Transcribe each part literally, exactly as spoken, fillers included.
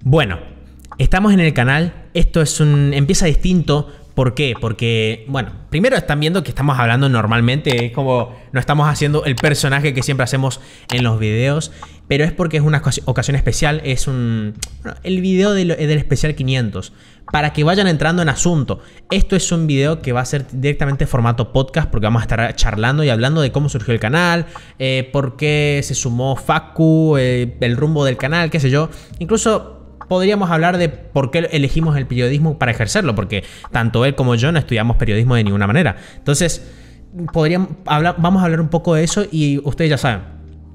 Bueno, estamos en el canal. Esto es un... empieza distinto. ¿Por qué? Porque, bueno, primero están viendo que estamos hablando normalmente. Es como no estamos haciendo el personaje que siempre hacemos en los videos. Pero es porque es una ocasión especial. Es un... bueno, el video del, del especial quinientos. Para que vayan entrando en asunto. Esto es un video que va a ser directamente formato podcast. Porque vamos a estar charlando y hablando de cómo surgió el canal. Eh, por qué se sumó Facu. Eh, el rumbo del canal, qué sé yo. Incluso... podríamos hablar de por qué elegimos el periodismo para ejercerlo, porque tanto él como yo no estudiamos periodismo de ninguna manera. Entonces, podríamos hablar, vamos a hablar un poco de eso y ustedes ya saben.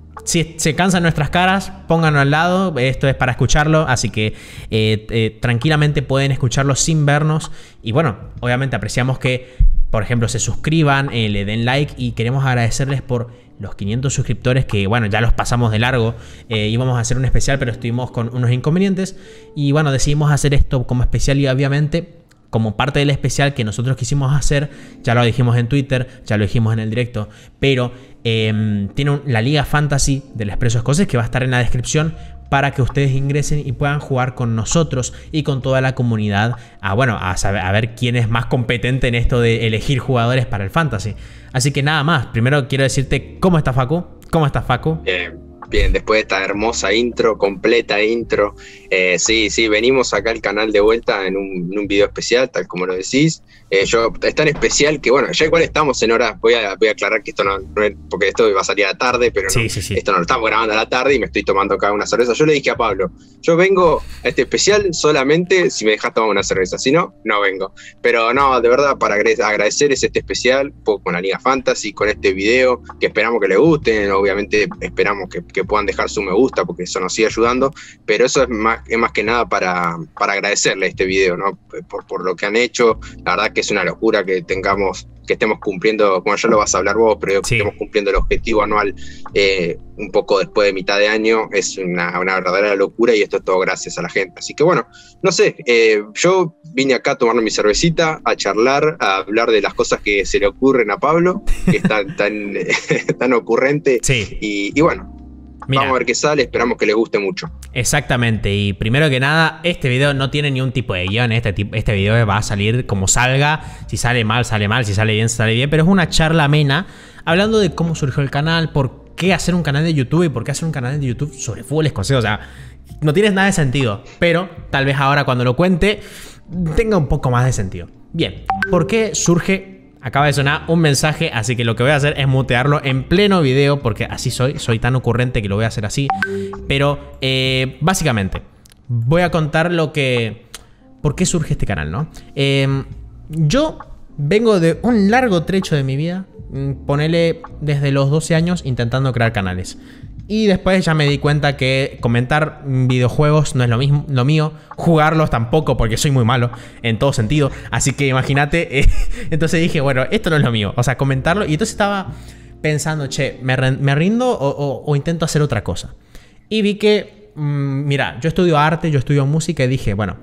Si se cansan nuestras caras, pónganlo al lado. Esto es para escucharlo, así que eh, eh, tranquilamente pueden escucharlo sin vernos. Y bueno, obviamente apreciamos que, por ejemplo, se suscriban, eh, le den like y queremos agradecerles por los quinientos suscriptores que, bueno, ya los pasamos de largo. Eh, íbamos a hacer un especial, pero estuvimos con unos inconvenientes. Y bueno, decidimos hacer esto como especial y obviamente como parte del especial que nosotros quisimos hacer. Ya lo dijimos en Twitter, ya lo dijimos en el directo. Pero eh, tiene un, la Liga Fantasy del Expreso Escocés que va a estar en la descripción para que ustedes ingresen y puedan jugar con nosotros y con toda la comunidad a, bueno, a, saber, a ver quién es más competente en esto de elegir jugadores para el Fantasy. Así que nada más, primero quiero decirte cómo está Facu. ¿Cómo estás, Facu? Bien, bien, después de esta hermosa intro, completa intro. Eh, sí, sí, venimos acá al canal de vuelta en un, en un video especial, tal como lo decís. Eh, yo, es tan especial que, bueno, ya igual estamos en horas. Voy a, voy a aclarar que esto no, no es, porque esto va a salir a la tarde, pero sí, no, sí, sí. Esto no lo estamos grabando a la tarde y me estoy tomando acá una cerveza. Yo le dije a Pablo, yo vengo a este especial solamente si me dejas tomar una cerveza, si no, no vengo. Pero no, de verdad, para agradecer es este especial, un poco con la Liga Fantasy, con este video, que esperamos que les gusten. Obviamente esperamos que, que puedan dejar su me gusta, porque eso nos sigue ayudando, pero eso es más, es más que nada para, para agradecerle este video, ¿no? Por, por lo que han hecho. La verdad que es una locura que tengamos, que estemos cumpliendo, como ya lo vas a hablar vos, pero que sí. estemos cumpliendo el objetivo anual eh, un poco después de mitad de año. Es una, una verdadera locura y esto es todo gracias a la gente. Así que bueno, no sé, eh, yo vine acá a tomarme mi cervecita, a charlar, a hablar de las cosas que se le ocurren a Pablo, que es tan, tan, tan ocurrente. Sí. Y, y bueno, Mira, vamos a ver qué sale, esperamos que les guste mucho. Exactamente, y primero que nada, este video no tiene ni un tipo de guión. Este, tipo, este video va a salir como salga. Si sale mal, sale mal, si sale bien, sale bien. Pero es una charla amena, hablando de cómo surgió el canal, por qué hacer un canal de YouTube y por qué hacer un canal de YouTube sobre fútbol escocés. O sea, no tiene nada de sentido, pero tal vez ahora cuando lo cuente tenga un poco más de sentido. Bien, ¿por qué surge? Acaba de sonar un mensaje, así que lo que voy a hacer es mutearlo en pleno video, porque así soy, soy tan ocurrente que lo voy a hacer así. Pero eh, básicamente voy a contar lo que... ¿por qué surge este canal, no? Eh, yo vengo de un largo trecho de mi vida, ponele desde los doce años intentando crear canales. Y después ya me di cuenta que comentar videojuegos no es lo mismo, lo mío. Jugarlos tampoco, porque soy muy malo en todo sentido. Así que imagínate. Eh, entonces dije, bueno, esto no es lo mío. O sea, comentarlo. Y entonces estaba pensando, che, ¿me, me rindo o, o, o intento hacer otra cosa? Y vi que, mmm, mira, yo estudio arte, yo estudio música y dije, bueno,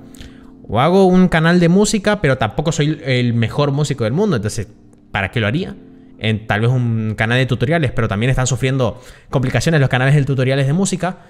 o hago un canal de música, pero tampoco soy el mejor músico del mundo. Entonces, ¿para qué lo haría? En tal vez un canal de tutoriales, pero también están sufriendo complicaciones los canales de tutoriales de música.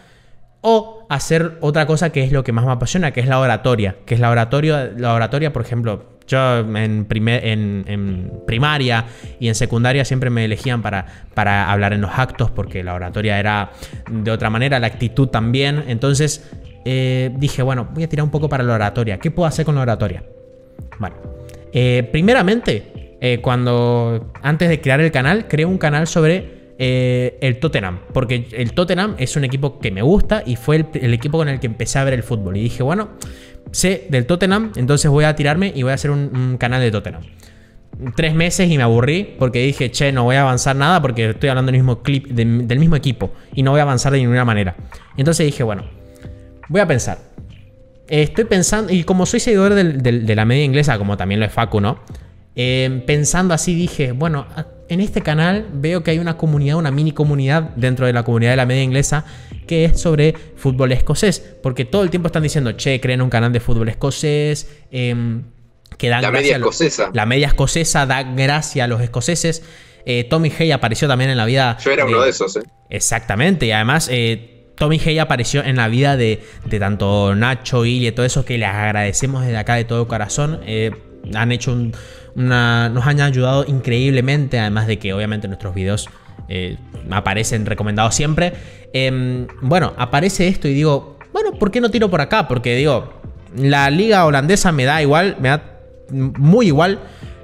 O hacer otra cosa que es lo que más me apasiona, que es la oratoria. Que es la oratoria, la oratoria, por ejemplo, yo en, primer, en, en primaria y en secundaria siempre me elegían para, para hablar en los actos, porque la oratoria era de otra manera, la actitud también. Entonces eh, dije, bueno, voy a tirar un poco para la oratoria. ¿Qué puedo hacer con la oratoria? Bueno, eh, primeramente... Eh, cuando antes de crear el canal, creé un canal sobre eh, el Tottenham, porque el Tottenham es un equipo que me gusta y fue el, el equipo con el que empecé a ver el fútbol. Y dije, bueno, sé del Tottenham, entonces voy a tirarme y voy a hacer un, un canal de Tottenham. Tres meses y me aburrí porque dije, che, no voy a avanzar nada porque estoy hablando del mismo, clip, de, del mismo equipo y no voy a avanzar de ninguna manera. Entonces dije, bueno, voy a pensar. Eh, estoy pensando, y como soy seguidor del, del, de la media inglesa, como también lo es Facu, ¿no? Eh, pensando así dije, bueno, en este canal veo que hay una comunidad, una mini comunidad dentro de la comunidad de la media inglesa que es sobre fútbol escocés, porque todo el tiempo están diciendo, che, creen un canal de fútbol escocés, eh, que dan la gracia media a los, escocesa. La media escocesa da gracia a los escoceses. eh, Tommy Hay apareció también en la vida. Yo era de, uno de esos, eh. Exactamente, y además... Eh, Tommy Hey apareció en la vida de, de tanto Nacho, Ilya y todo eso, que les agradecemos desde acá de todo corazón. Eh, han hecho un, una, nos han ayudado increíblemente, además de que obviamente nuestros videos eh, aparecen recomendados siempre. Eh, bueno, aparece esto y digo, bueno, ¿por qué no tiro por acá? Porque digo, la liga holandesa me da igual, me da muy igual.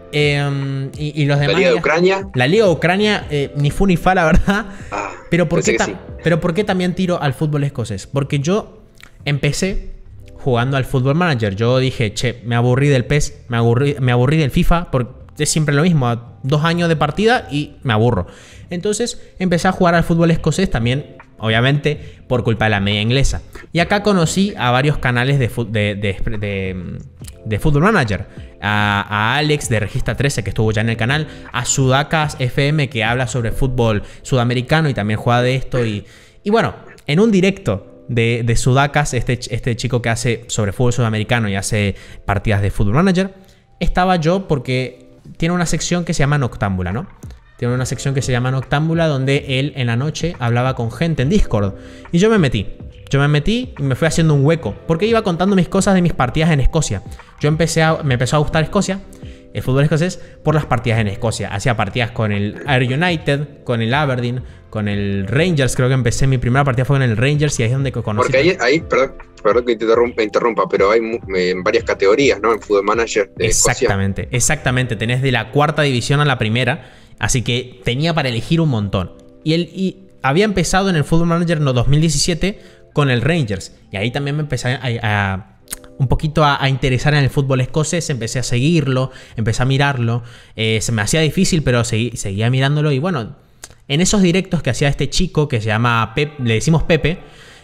Eh, y, y los demás, ¿La Liga de Ucrania? La Liga de Ucrania, eh, ni fu ni fa, la verdad. Ah, pero, ¿por qué sí. pero ¿por qué también tiro al fútbol escocés? Porque yo empecé jugando al Football Manager. Yo dije, che, me aburrí del P E S, me aburrí, me aburrí del FIFA, porque es siempre lo mismo, dos años de partida y me aburro. Entonces empecé a jugar al fútbol escocés también, obviamente, por culpa de la media inglesa. Y acá conocí a varios canales de, de, de, de, de Football Manager. A, a Alex de Regista trece, que estuvo ya en el canal. A Sudacas F M, que habla sobre fútbol sudamericano y también juega de esto. Y, y bueno, en un directo de, de Sudacas, este, este chico que hace sobre fútbol sudamericano y hace partidas de Football Manager, estaba yo porque tiene una sección que se llama Noctámbula, ¿no? Tiene una sección que se llama Noctámbula, donde él en la noche hablaba con gente en Discord. Y yo me metí. Yo me metí y me fui haciendo un hueco, porque iba contando mis cosas de mis partidas en Escocia. Yo empecé a, me empezó a gustar Escocia, el fútbol escocés, por las partidas en Escocia. Hacía partidas con el Ayr United, con el Aberdeen, con el Rangers. Creo que empecé, mi primera partida fue con el Rangers y ahí es donde conocí. Porque ahí, ahí perdón, perdón que te interrumpa, interrumpa pero hay eh, varias categorías, ¿no? En Football Manager de Exactamente, Escocia. Exactamente. Tenés de la cuarta división a la primera, así que tenía para elegir un montón. Y, el, y había empezado en el Football Manager no, dos mil diecisiete con el Rangers. Y ahí también me empecé a, a un poquito a, a interesar en el fútbol escocés. Empecé a seguirlo, empecé a mirarlo. Eh, se me hacía difícil, pero segui, seguía mirándolo. Y bueno, en esos directos que hacía este chico, que se llama Pep, le decimos Pepe,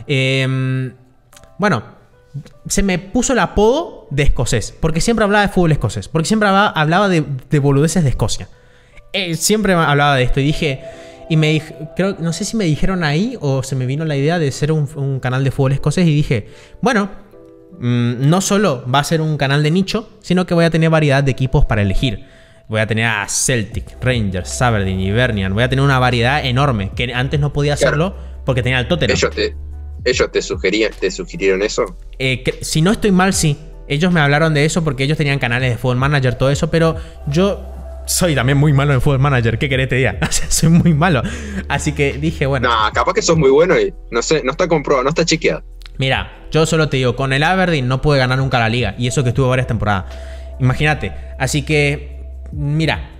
eh, bueno, se me puso el apodo de escocés, porque siempre hablaba de fútbol escocés, porque siempre hablaba, hablaba de, de boludeces de Escocia. Eh, siempre hablaba de esto y dije... Y me dije, creo, no sé si me dijeron ahí o se me vino la idea de ser un, un canal de fútbol escocés y dije, bueno, mmm, no solo va a ser un canal de nicho, sino que voy a tener variedad de equipos para elegir. Voy a tener a Celtic, Rangers, Aberdeen, Hibernian. Voy a tener una variedad enorme que antes no podía hacerlo porque tenía el Tottenham. ¿Ellos te, ellos te, sugerían, te sugirieron eso? Eh, que, si no estoy mal, sí. Ellos me hablaron de eso porque ellos tenían canales de Football Manager, todo eso, pero yo... soy también muy malo en Football Manager, ¿qué querés te diga? O sea, soy muy malo. Así que dije, bueno... No, capaz que sos muy bueno y no sé, no está comprobado, no está chequeado. Mira, yo solo te digo, con el Aberdeen no pude ganar nunca la liga. Y eso que estuve varias temporadas. Imagínate. Así que, mira,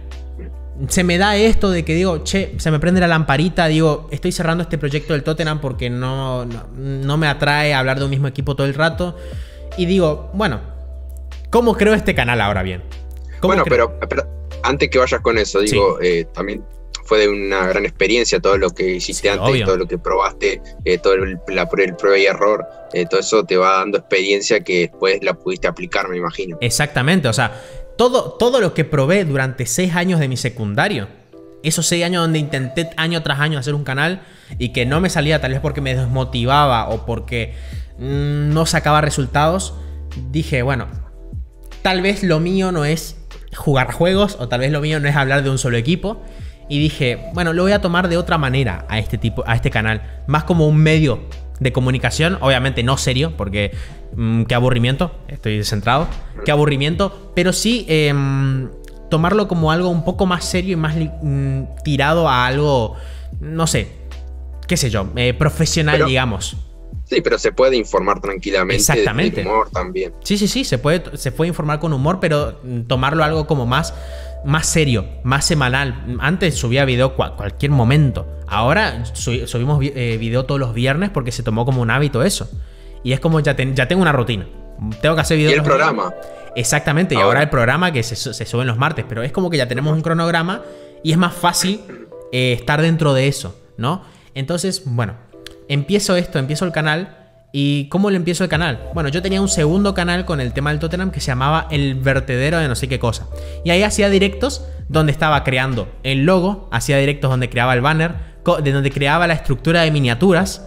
se me da esto de que digo, che, se me prende la lamparita. Digo, estoy cerrando este proyecto del Tottenham porque no, no, no me atrae hablar de un mismo equipo todo el rato. Y digo, bueno, ¿cómo creo este canal ahora bien? Bueno, pero, pero antes que vayas con eso, digo, sí. eh, también fue de una gran experiencia todo lo que hiciste sí, antes, obvio. Todo lo que probaste, eh, todo el, la, el prueba y error, eh, todo eso te va dando experiencia que después la pudiste aplicar, me imagino. Exactamente, o sea, todo, todo lo que probé durante seis años de mi secundario, esos seis años donde intenté año tras año hacer un canal y que no me salía, tal vez porque me desmotivaba o porque mmm, no sacaba resultados, dije, bueno, tal vez lo mío no es jugar juegos o tal vez lo mío no es hablar de un solo equipo. Y dije, bueno, lo voy a tomar de otra manera a este tipo, a este canal, más como un medio de comunicación, obviamente no serio, porque mmm, qué aburrimiento, estoy descentrado, qué aburrimiento, pero sí eh, tomarlo como algo un poco más serio y más mmm, tirado a algo, no sé, qué sé yo, eh, profesional, pero, digamos. Sí, pero se puede informar tranquilamente. Exactamente. De humor también. Sí, sí, sí, se puede, se puede informar con humor, pero tomarlo algo como más... más serio, más semanal. Antes subía video cual, cualquier momento. Ahora su, subimos eh, video todos los viernes porque se tomó como un hábito eso. Y es como ya, ten, ya tengo una rutina. Tengo que hacer videos. ¿Y el programa? Viernes. Exactamente, ahora. Y ahora el programa que se, se sube los martes. Pero es como que ya tenemos un cronograma y es más fácil eh, estar dentro de eso, ¿no? Entonces, bueno, empiezo esto, empiezo el canal. ¿Y cómo le empiezo el canal? Bueno, yo tenía un segundo canal con el tema del Tottenham que se llamaba El Vertedero de no sé qué cosa. Y ahí hacía directos donde estaba creando el logo, hacía directos donde creaba el banner, de donde creaba la estructura de miniaturas.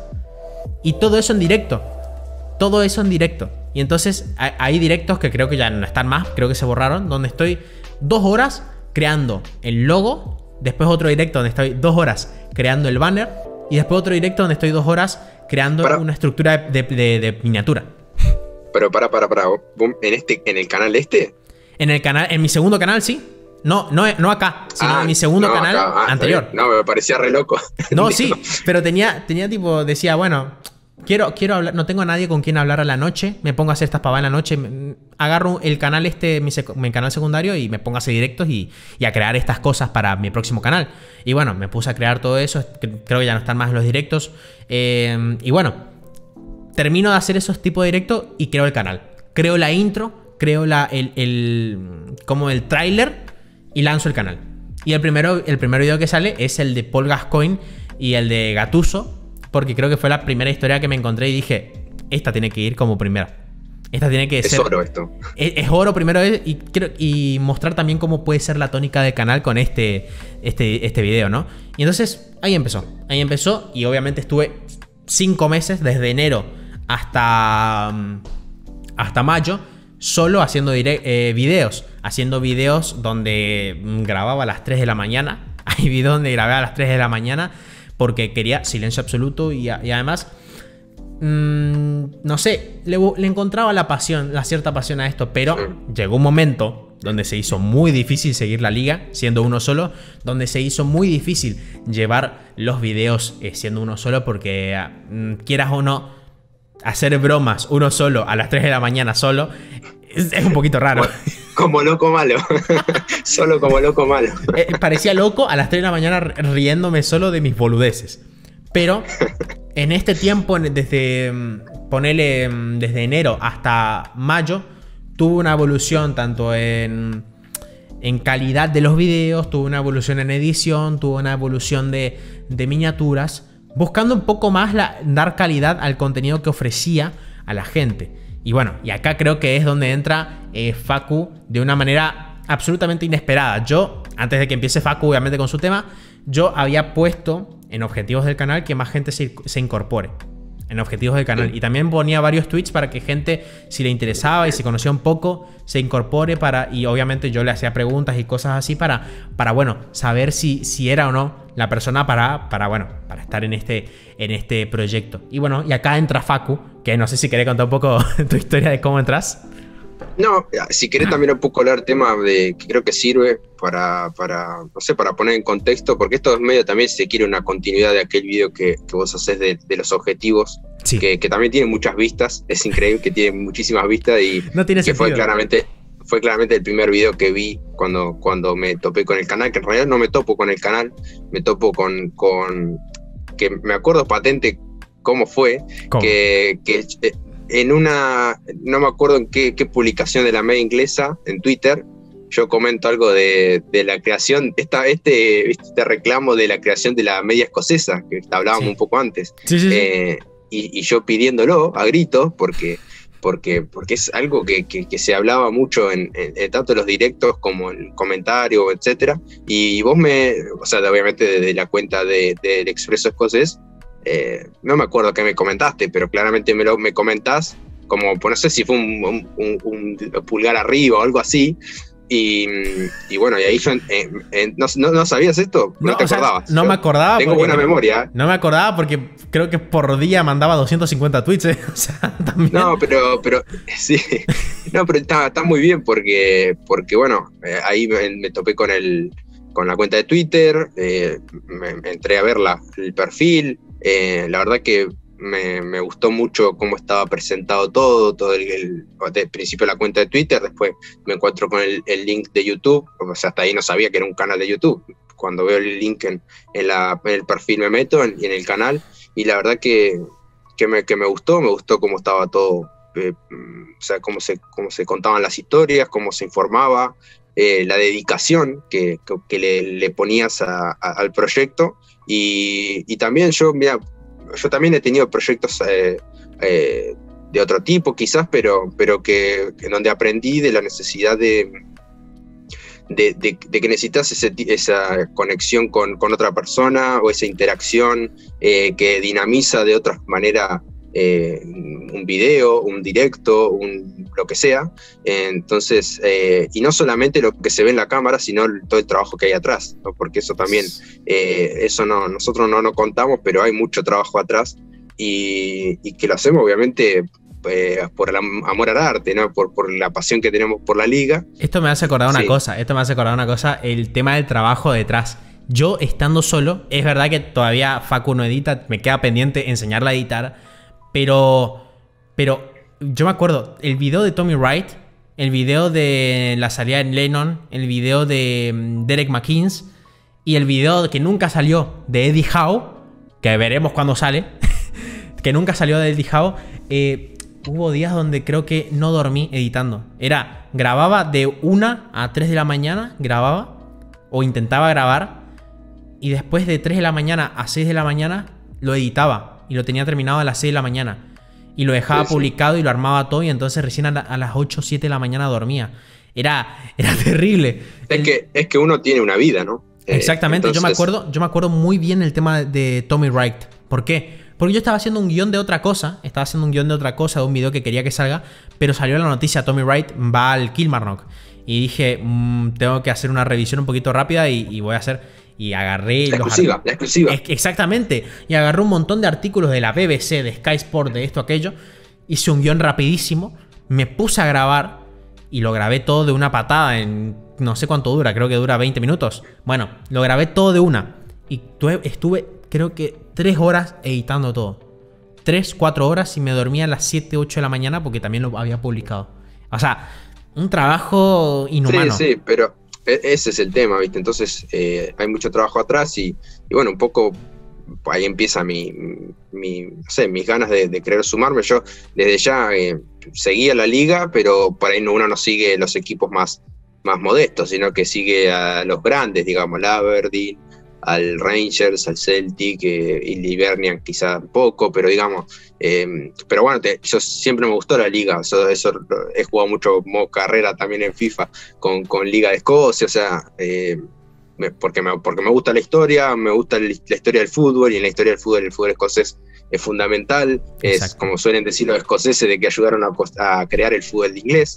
Y todo eso en directo. Todo eso en directo. Y entonces hay directos que creo que ya no están más, creo que se borraron, donde estoy dos horas creando el logo. Después otro directo donde estoy dos horas creando el banner. Y después otro directo donde estoy dos horas creando para, una estructura de, de, de miniatura. Pero para, para, para. ¿En, este, ¿En el canal este? En el canal, en mi segundo canal, sí. No, no, no acá, sino ah, en mi segundo no, canal ah, anterior. No, me parecía re loco. No, sí, pero tenía, tenía tipo, decía, bueno, quiero, quiero hablar, no tengo a nadie con quien hablar a la noche, me pongo a hacer estas pavadas en la noche, agarro el canal este, mi, mi canal secundario y me pongo a hacer directos y, y a crear estas cosas para mi próximo canal. Y bueno, me puse a crear todo eso, creo que ya no están más los directos. Eh, y bueno, termino de hacer esos tipos de directos y creo el canal. Creo la intro, creo la, el, el, como el tráiler y lanzo el canal. Y el, primero, el primer video que sale es el de Paul Gascoigne y el de Gattuso, porque creo que fue la primera historia que me encontré y dije, esta tiene que ir como primera. Esta tiene que es ser... Es oro esto. Es, es oro primero y, creo, y mostrar también cómo puede ser la tónica del canal con este, este, este video, ¿no? Y entonces ahí empezó. Ahí empezó y obviamente estuve cinco meses, desde enero hasta, hasta mayo, solo haciendo direct, eh, videos. Haciendo videos donde grababa a las tres de la mañana. Hay videos donde grabé a las tres de la mañana porque quería silencio absoluto y, y además, mmm, no sé, le, le encontraba la pasión, la cierta pasión a esto, pero llegó un momento donde se hizo muy difícil seguir la liga siendo uno solo, donde se hizo muy difícil llevar los videos eh, siendo uno solo porque, mmm, quieras o no, hacer bromas uno solo a las tres de la mañana solo es, es un poquito raro. Como loco malo. Solo como loco malo. Eh, parecía loco a las tres de la mañana riéndome solo de mis boludeces. Pero en este tiempo, desde ponele desde enero hasta mayo, tuvo una evolución tanto en, en calidad de los videos, tuvo una evolución en edición, tuvo una evolución de, de miniaturas, buscando un poco más la, dar calidad al contenido que ofrecía a la gente. Y bueno, y acá creo que es donde entra eh, Facu de una manera absolutamente inesperada. Yo, antes de que empiece Facu, obviamente con su tema, yo había puesto en objetivos del canal que más gente se, se incorpore. En objetivos del canal. Y también ponía varios tweets para que gente, si le interesaba y se conocía un poco, se incorpore para... Y obviamente yo le hacía preguntas y cosas así para, para bueno, saber si, si era o no la persona para, para, bueno, para estar en este, en este proyecto. Y bueno, y acá entra Facu, que no sé si querés contar un poco tu historia de cómo entras. No, si querés también un poco hablar tema de que creo que sirve para, para, no sé, para poner en contexto, porque esto es medio también se quiere una continuidad de aquel video que, que vos haces de, de los objetivos, sí. que, que también tiene muchas vistas, es increíble que tiene muchísimas vistas y no tiene que sentido. fue claramente, fue claramente el primer video que vi cuando, cuando me topé con el canal, que en realidad no me topo con el canal, me topo con, con que me acuerdo patente cómo fue, ¿Cómo? que... que en una, no me acuerdo en qué, qué publicación de la media inglesa, en Twitter, yo comento algo de, de la creación, esta, este, este reclamo de la creación de la media escocesa, que hablábamos sí. un poco antes, sí, sí, eh, sí. Y, y yo pidiéndolo a gritos, porque, porque, porque es algo que, que, que se hablaba mucho en, en, en tanto los directos como en comentarios, etcétera, y vos me, o sea, obviamente desde la cuenta de, del Expreso Escocés, Eh, no me acuerdo qué me comentaste, pero claramente me lo me comentás, como no sé si fue un, un, un, un pulgar arriba o algo así. Y, y bueno, y ahí yo eh, eh, ¿no, no, ¿no sabías esto? No, no te acordabas. Sea, no yo me acordaba. Tengo buena memoria. No me acordaba porque creo que por día mandaba doscientos cincuenta tweets. ¿eh? O sea, también. No, pero, pero sí. No, pero está, está muy bien porque, porque bueno, eh, ahí me, me topé con el con la cuenta de Twitter, eh, me, me entré a ver la, el perfil. Eh, la verdad que me, me gustó mucho cómo estaba presentado todo, todo el, el de principio la cuenta de Twitter, después me encuentro con el, el link de YouTube, o sea, hasta ahí no sabía que era un canal de YouTube. Cuando veo el link en, en, la, en el perfil me meto en, en el canal y la verdad que, que, me, que me gustó, me gustó cómo estaba todo, eh, o sea, cómo se, cómo se contaban las historias, cómo se informaba, eh, la dedicación que, que, que le, le ponías a, a, al proyecto. Y, y también yo, mira, yo también he tenido proyectos eh, eh, de otro tipo quizás, pero, pero que en donde aprendí de la necesidad de, de, de, de que necesitas ese, esa conexión con, con otra persona o esa interacción eh, que dinamiza de otra manera eh, un video, un directo, un, lo que sea. Entonces, eh, y no solamente lo que se ve en la cámara, sino todo el trabajo que hay atrás, ¿no? Porque eso también, eh, eso no, nosotros no nos contamos, pero hay mucho trabajo atrás y, y que lo hacemos obviamente eh, por el amor al arte, ¿no? Por, por la pasión que tenemos por la liga. Esto me hace acordar una Sí. cosa, esto me hace acordar una cosa, el tema del trabajo detrás. Yo estando solo, es verdad que todavía Facu no edita, me queda pendiente enseñarla a editar, pero, pero yo me acuerdo, el video de Tommy Wright, el video de la salida en Lennon, el video de mm, Derek McKeans y el video que nunca salió de Eddie Howe, que veremos cuando sale, que nunca salió de Eddie Howe, eh, hubo días donde creo que no dormí editando. Era, grababa de una a tres de la mañana, grababa, o intentaba grabar, y después de tres de la mañana a seis de la mañana lo editaba, y lo tenía terminado a las seis de la mañana. Y lo dejaba Sí, sí. publicado y lo armaba todo, y entonces recién a, la- a las ocho o siete de la mañana dormía. Era, era terrible. Es El- que, es que uno tiene una vida, ¿no? Eh, Exactamente, yo me entonces- acuerdo, yo me acuerdo muy bien el tema de Tommy Wright. ¿Por qué? Porque yo estaba haciendo un guión de otra cosa, estaba haciendo un guión de otra cosa, de un video que quería que salga, pero salió la noticia, Tommy Wright va al Kilmarnock. Y dije, mmm, tengo que hacer una revisión un poquito rápida y, y voy a hacer... Y agarré... La los exclusiva, ar- la exclusiva. Es- Exactamente. Y agarré un montón de artículos de la B B C, de Sky Sport, de esto, aquello. Hice un guión rapidísimo, me puse a grabar y lo grabé todo de una patada en no sé cuánto dura, creo que dura veinte minutos. Bueno, lo grabé todo de una y tuve- estuve creo que tres horas editando todo. tres, cuatro horas y me dormía a las siete, ocho de la mañana porque también lo había publicado. O sea, un trabajo inhumano. Sí, sí, pero e- ese es el tema, ¿viste? Entonces eh, hay mucho trabajo atrás y, y bueno, un poco ahí empieza mi, mi no sé, mis ganas de, de querer sumarme. Yo desde ya eh, seguía la liga, pero por ahí no, uno no sigue los equipos más, más modestos, sino que sigue a los grandes, digamos, al Aberdeen, al Rangers, al Celtic, eh, y Livernian quizá poco, pero digamos, eh, pero bueno, te, yo siempre me gustó la liga, eso, eso he jugado mucho modo carrera también en FIFA con, con Liga de Escocia, o sea, eh, me, porque, me, porque me gusta la historia, me gusta la, la historia del fútbol, y en la historia del fútbol, el fútbol escocés es fundamental, Exacto. es como suelen decir los escoceses, de que ayudaron a, a crear el fútbol inglés.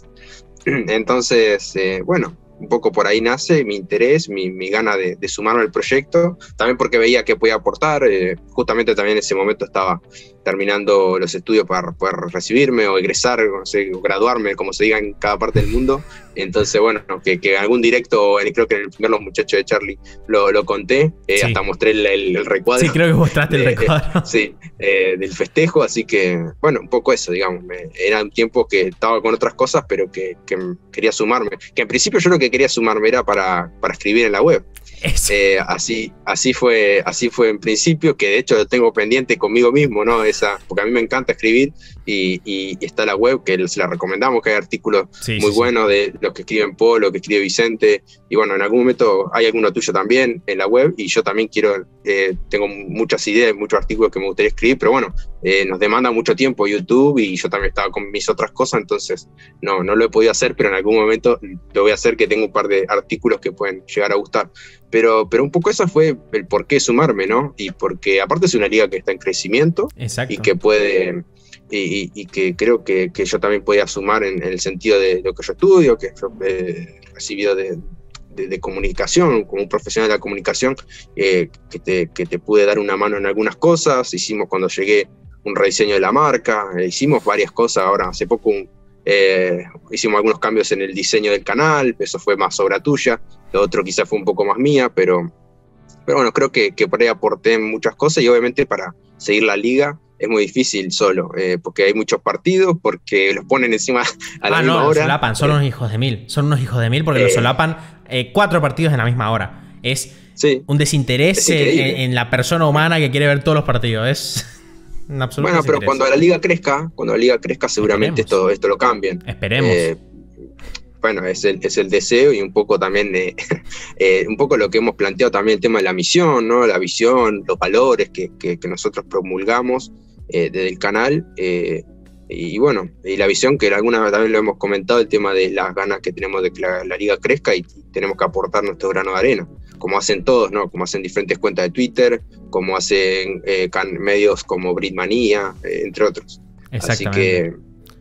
Entonces, eh, bueno, un poco por ahí nace mi interés, mi, mi gana de, de sumarme al proyecto, también porque veía que podía aportar, eh, justamente también en ese momento estaba terminando los estudios para poder recibirme o egresar, no sé, o graduarme, como se diga en cada parte del mundo. Entonces, bueno, que, que en algún directo, creo que en el primer Los Muchachos de Charlie lo, lo conté, eh, Sí. hasta mostré el, el, el recuadro. Sí, creo que mostraste el Eh, recuadro. Sí, eh, del festejo, así que, bueno, un poco eso, digamos, me, era un tiempo que estaba con otras cosas, pero que, que quería sumarme, que en principio yo lo que quería sumarme era para, para escribir en la web. Eso. Eh, así, así, fue, así fue en principio, que de hecho lo tengo pendiente conmigo mismo, ¿no? Esa, porque a mí me encanta escribir y, y, y está la web, que se la recomendamos, que hay artículos Sí, muy sí, sí. buenos de los que escriben Paul, lo que escribe Vicente, y bueno, en algún momento hay alguno tuyo también en la web, y yo también quiero, eh, tengo muchas ideas, muchos artículos que me gustaría escribir, pero bueno, eh, nos demanda mucho tiempo YouTube, y yo también estaba con mis otras cosas, entonces no, no lo he podido hacer, pero en algún momento lo voy a hacer, que tengo un par de artículos que pueden llegar a gustar. Pero, pero un poco eso fue el por qué sumarme, ¿no? Y porque aparte es una liga que está en crecimiento Exacto. y que puede, y, y que creo que, que yo también podía sumar en, en el sentido de lo que yo estudio, que yo he recibido de, de, de comunicación, como un profesional de la comunicación, eh, que, te, que te pude dar una mano en algunas cosas. Hicimos cuando llegué un rediseño de la marca, eh, hicimos varias cosas. Ahora, hace poco un, eh, hicimos algunos cambios en el diseño del canal, eso fue más obra tuya, lo otro quizás fue un poco más mía, pero, pero bueno, creo que, que por ahí aporté muchas cosas, y obviamente para seguir la liga es muy difícil solo, eh, porque hay muchos partidos, porque los ponen encima a la ah, misma no, los hora. solapan, son Eh, unos hijos de mil. Son unos hijos de mil porque Eh. los solapan eh, cuatro partidos en la misma hora. Es sí. un desinterés Es en, increíble. en la persona humana que quiere ver todos los partidos. Es un absoluto Bueno, pero desinterés. cuando la liga crezca, cuando la liga crezca seguramente Esperemos. esto, esto lo cambien. Esperemos. Eh, bueno, es el, es el deseo, y un poco también de, eh, un poco lo que hemos planteado también, el tema de la misión, ¿no? La visión, los valores que, que, que nosotros promulgamos eh, desde el canal, eh, y bueno, y la visión que alguna vez también lo hemos comentado, el tema de las ganas que tenemos de que la, la liga crezca, y tenemos que aportar nuestro grano de arena, como hacen todos, ¿no? Como hacen diferentes cuentas de Twitter, como hacen eh, can, medios como Britmanía, eh, entre otros. Así Exactamente. que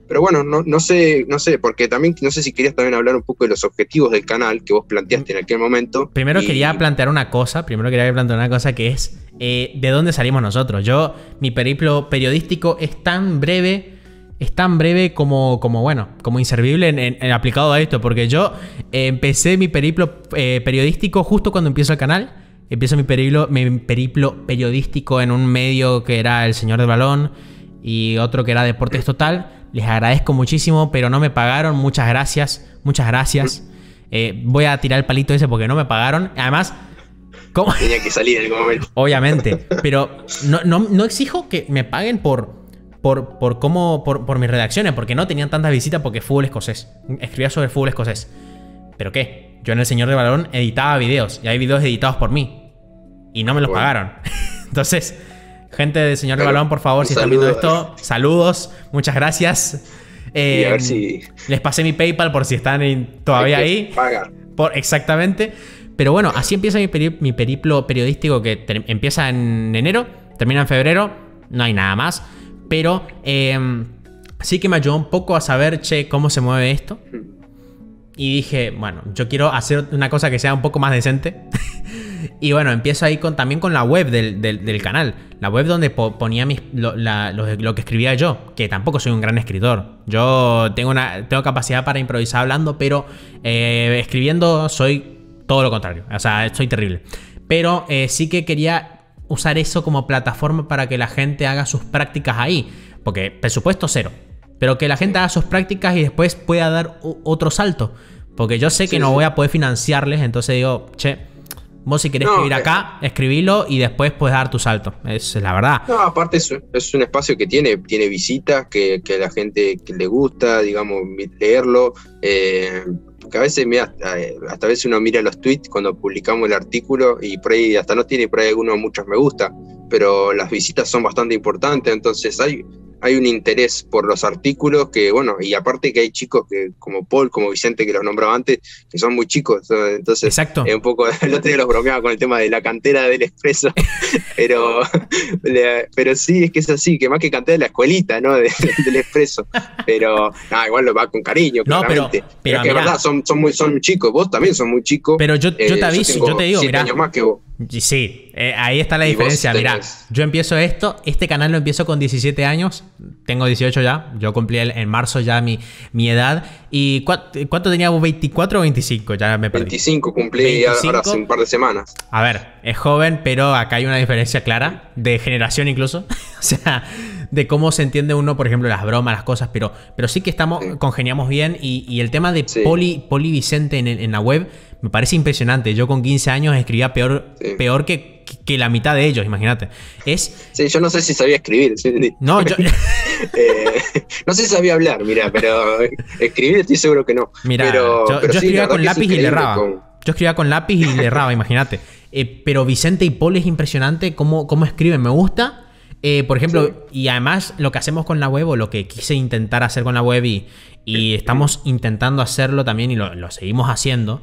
Pero bueno, no, no sé, no sé, porque también no sé si querías también hablar un poco de los objetivos del canal que vos planteaste en aquel momento. Primero y... quería plantear una cosa, primero quería plantear una cosa que es eh, ¿de dónde salimos nosotros? Yo, mi periplo periodístico es tan breve, es tan breve como, como bueno, como inservible en, en, en aplicado a esto, porque yo eh, empecé mi periplo eh, periodístico justo cuando empiezo el canal. Empiezo mi periplo, mi periplo periodístico en un medio que era El Señor del Balón y otro que era Deportes Total. Les agradezco muchísimo, pero no me pagaron. Muchas gracias, muchas gracias. Eh, voy a tirar el palito ese porque no me pagaron. Además, ¿cómo? Tenía que salir en algún momento. Obviamente, pero no, no, no exijo que me paguen por, por, por, cómo, por, por mis redacciones, porque no tenían tantas visitas porque fútbol escocés. Escribía sobre fútbol escocés. ¿Pero qué? Yo en El Señor del Balón editaba videos y hay videos editados por mí y no me los bueno. pagaron. Entonces... Gente del Señor del Balón, por favor, si están viendo esto, saludos, muchas gracias. Eh, y a ver si... Les pasé mi PayPal por si están en, todavía ahí. Pagar. Por, exactamente. Pero bueno, así empieza mi, peri mi periplo periodístico que empieza en enero, termina en febrero, no hay nada más. Pero eh, sí que me ayudó un poco a saber, che, cómo se mueve esto. Y dije, bueno, yo quiero hacer una cosa que sea un poco más decente. Y bueno, empiezo ahí con, también con la web del, del, del canal. La web donde po ponía mis, lo, la, lo, lo que escribía yo. Que tampoco soy un gran escritor. Yo tengo, una, tengo capacidad para improvisar hablando, pero eh, escribiendo soy todo lo contrario. O sea, soy terrible. Pero eh, sí que quería usar eso como plataforma para que la gente haga sus prácticas ahí. Porque presupuesto cero. Pero que la gente haga sus prácticas y después pueda dar otro salto. Porque yo sé que sí, no sí. voy a poder financiarles. Entonces digo, che... Vos si querés no, escribir acá, eh, escribilo y después puedes dar tu salto. Es la verdad. No, aparte es, es un espacio que tiene, tiene visitas, que, que a la gente que le gusta, digamos, leerlo. Eh, porque a veces, mira, hasta, hasta a veces uno mira los tweets cuando publicamos el artículo y por ahí hasta no tiene por ahí algunos muchos me gusta, pero las visitas son bastante importantes, entonces hay... hay un interés por los artículos que, bueno, y aparte que hay chicos que como Paul, como Vicente, que los nombraba antes, que son muy chicos, entonces exacto. Eh, un poco, el otro día los bromeaba con el tema de la cantera del Expreso, pero, pero sí, es que es así, que más que cantera de la escuelita, ¿no? De, del Expreso, pero nah, igual lo va con cariño, no, claramente, pero, pero, pero es que es verdad, son, son, muy, son chicos, vos también sos muy chico. Pero yo, yo te aviso, eh, yo, yo te digo, siete mirá, años más que vos. Sí, eh, ahí está la diferencia. Mirá, yo empiezo esto, este canal lo empiezo con diecisiete años, tengo dieciocho ya, yo cumplí el, en marzo ya mi, mi edad. ¿Y cuánto, cuánto tenía vos? ¿veinticuatro o veinticinco? Ya me perdí. veinticinco cumplí veinticinco. Ahora hace un par de semanas. A ver, es joven, pero acá hay una diferencia clara, de generación incluso. O sea, de cómo se entiende uno, por ejemplo, las bromas, las cosas, pero, pero sí que estamos, sí. congeniamos bien. Y, y el tema de sí. Poli, Poli Vicente en, en la web me parece impresionante. Yo con quince años escribía peor, sí. peor que, que la mitad de ellos, imagínate. Es... Sí, yo no sé si sabía escribir. ¿Sí? No, yo... eh, no sé si sabía hablar, mira, pero escribir estoy seguro que no. Mira, pero, yo, pero yo sí, escribía con lápiz y le erraba. Con... Yo escribía con lápiz y le erraba, imagínate. Eh, pero Vicente y Paul es impresionante cómo, cómo escriben. Me gusta. Eh, por ejemplo, sí. y además lo que hacemos con la web, o lo que quise intentar hacer con la web, y, y estamos intentando hacerlo también, y lo, lo seguimos haciendo,